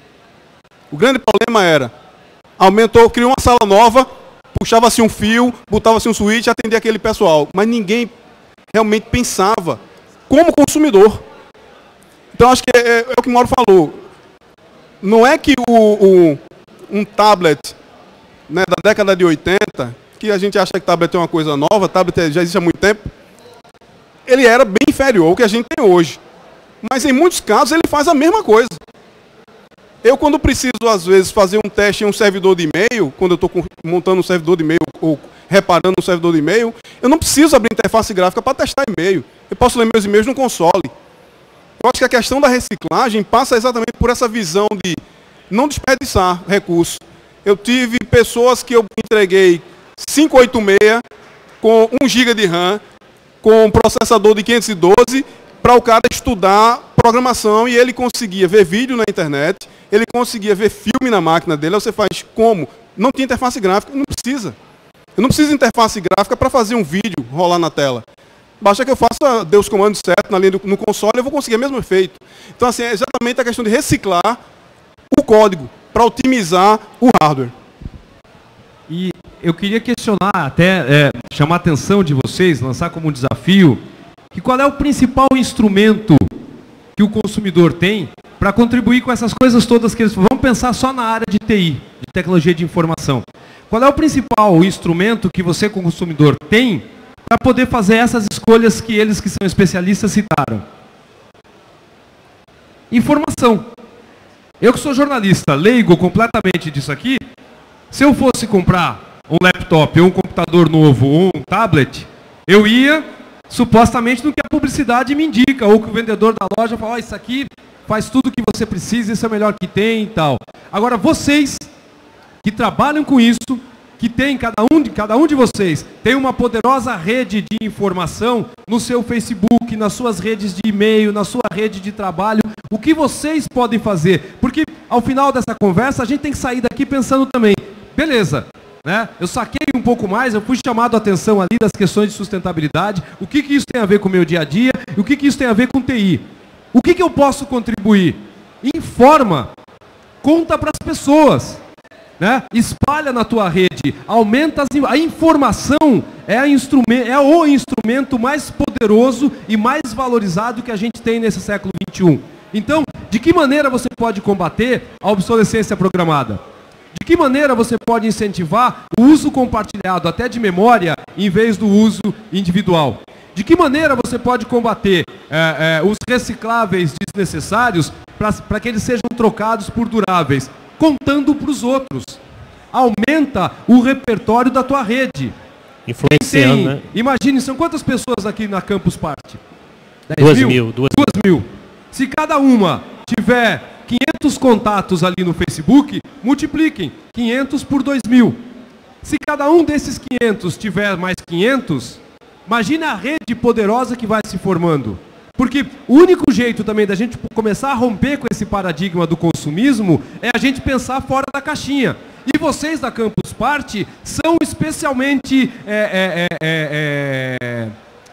O grande problema era, aumentou, criou uma sala nova, puxava-se um fio, botava-se um switch e atendia aquele pessoal. Mas ninguém realmente pensava como consumidor. Então, acho que é, é, é o que o Mauro falou. Não é que o, o, um tablet, né, da década de oitenta, que a gente acha que tablet é uma coisa nova, tablet já existe há muito tempo, ele era bem inferior ao que a gente tem hoje. Mas, em muitos casos, ele faz a mesma coisa. Eu, quando preciso, às vezes, fazer um teste em um servidor de e-mail, quando eu estou montando um servidor de e-mail ou reparando um servidor de e-mail, eu não preciso abrir interface gráfica para testar e-mail. Eu posso ler meus e-mails no console. Eu acho que a questão da reciclagem passa exatamente por essa visão de não desperdiçar recursos. Eu tive pessoas que eu entreguei quinhentos e oitenta e seis com um giga de RAM, com um processador de quinhentos e doze, para o cara estudar programação, e ele conseguia ver vídeo na internet, ele conseguia ver filme na máquina dele. Aí você faz como? Não tinha interface gráfica, não precisa. Eu não preciso de interface gráfica para fazer um vídeo rolar na tela. Basta que eu faça, dê os comandos certos na linha do, no console, eu vou conseguir o mesmo efeito. Então, assim, é exatamente a questão de reciclar o código para otimizar o hardware. E eu queria questionar, até é, chamar a atenção de vocês, lançar como um desafio, que qual é o principal instrumento que o consumidor tem para contribuir com essas coisas todas que eles... Vamos pensar só na área de T I, de tecnologia de informação. Qual é o principal instrumento que você, como consumidor, tem para poder fazer essas escolhas que eles que são especialistas citaram? Informação. Eu que sou jornalista, leigo completamente disso aqui, se eu fosse comprar um laptop ou um computador novo ou um tablet, eu ia supostamente no que a publicidade me indica, ou que o vendedor da loja fala, oh, isso aqui faz tudo o que você precisa, isso é o melhor que tem e tal. Agora, vocês que trabalham com isso, que tem, cada um, de, cada um de vocês, tem uma poderosa rede de informação no seu Facebook, nas suas redes de e-mail, na sua rede de trabalho, o que vocês podem fazer? Porque ao final dessa conversa, a gente tem que sair daqui pensando também, beleza, né? Eu saquei um pouco mais, eu fui chamado a atenção ali das questões de sustentabilidade, o que, que isso tem a ver com o meu dia a dia, e o que, que isso tem a ver com T I. O que, que eu posso contribuir? Informa, conta para as pessoas. Né? Espalha na tua rede, aumenta as, a informação é, a instrumento, é o instrumento mais poderoso e mais valorizado que a gente tem nesse século vinte e um. Então, de que maneira você pode combater a obsolescência programada? De que maneira você pode incentivar o uso compartilhado até de memória em vez do uso individual? De que maneira você pode combater é, é, os recicláveis desnecessários para que eles sejam trocados por duráveis? Contando para os outros. Aumenta o repertório da tua rede. Influenciando, tem, né? Imagine, são quantas pessoas aqui na Campus Party? Duas mil? mil duas, duas mil. Se cada uma tiver quinhentos contatos ali no Facebook, multipliquem. quinhentos por dois mil. Se cada um desses quinhentos tiver mais quinhentos, imagine a rede poderosa que vai se formando. Porque o único jeito também da gente começar a romper com esse paradigma do consumismo é a gente pensar fora da caixinha. E vocês da Campus Party são especialmente é, é, é, é,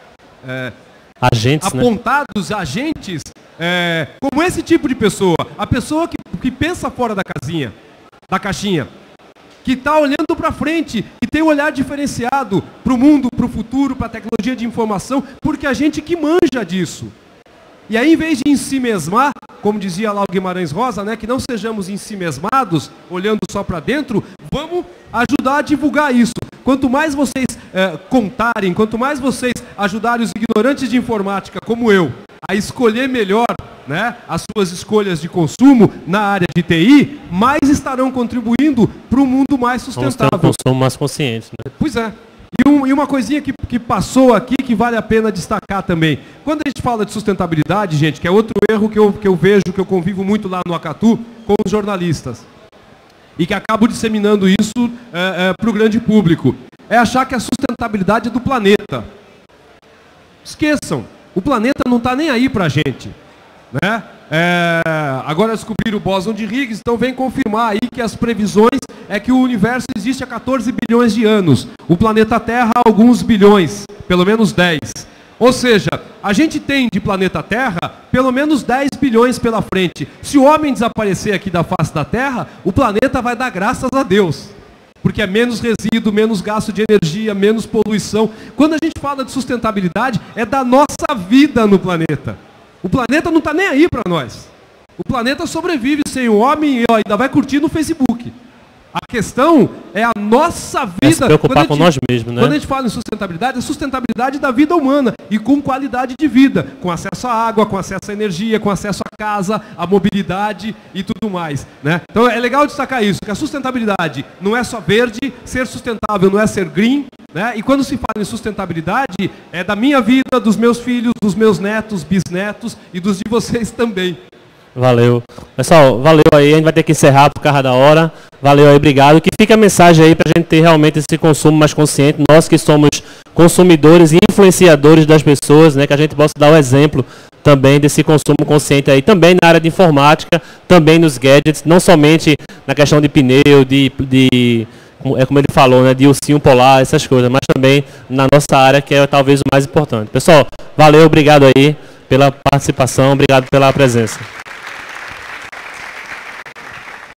é, agentes, apontados, né? agentes, é, como esse tipo de pessoa. A pessoa que, que pensa fora da casinha, da caixinha. Que está olhando para frente e tem um olhar diferenciado para o mundo, para o futuro, para a tecnologia de informação, porque a gente que manja disso. E aí, em vez de ensimesmar, como dizia lá o Guimarães Rosa, né, que não sejamos ensimesmados, olhando só para dentro, vamos ajudar a divulgar isso. Quanto mais vocês é, contarem, quanto mais vocês ajudarem os ignorantes de informática, como eu, a escolher melhor, né, as suas escolhas de consumo na área de T I, mais estarão contribuindo para um mundo mais sustentável. Vamos ter um consumo mais consciente, né? Pois é. E, um, e uma coisinha que, que passou aqui, que vale a pena destacar também. Quando a gente fala de sustentabilidade, gente, que é outro erro que eu, que eu vejo, que eu convivo muito lá no Acatu, com os jornalistas, e que acabo disseminando isso é, é, para o grande público, é achar que a sustentabilidade é do planeta. Esqueçam, o planeta não está nem aí para a gente. Né? É, agora descobriram o bóson de Higgs, então vem confirmar aí que as previsões é que o universo existe há quatorze bilhões de anos, o planeta Terra há alguns bilhões, pelo menos dez. Ou seja, a gente tem de planeta Terra pelo menos dez bilhões pela frente. Se o homem desaparecer aqui da face da Terra, o planeta vai dar graças a Deus. Porque é menos resíduo, menos gasto de energia, menos poluição. Quando a gente fala de sustentabilidade, é da nossa vida no planeta. O planeta não está nem aí para nós. O planeta sobrevive sem o homem e ó, ainda vai curtir no Facebook. A questão é a nossa vida. É se preocupar gente, com nós mesmos, né? Quando a gente fala em sustentabilidade, é sustentabilidade da vida humana e com qualidade de vida, com acesso à água, com acesso à energia, com acesso à casa, à mobilidade e tudo mais, né? Então é legal destacar isso, que a sustentabilidade não é só verde, ser sustentável não é ser green, né? E quando se fala em sustentabilidade, é da minha vida, dos meus filhos, dos meus netos, bisnetos e dos de vocês também. Valeu. Pessoal, valeu aí, a gente vai ter que encerrar por causa da hora. Valeu aí, obrigado. Que fica a mensagem aí para a gente ter realmente esse consumo mais consciente. Nós que somos consumidores e influenciadores das pessoas, né, que a gente possa dar o exemplo também desse consumo consciente aí, também na área de informática, também nos gadgets, não somente na questão de pneu, de, de é como ele falou, né, de ursinho polar, essas coisas, mas também na nossa área, que é talvez o mais importante. Pessoal, valeu, obrigado aí pela participação, obrigado pela presença.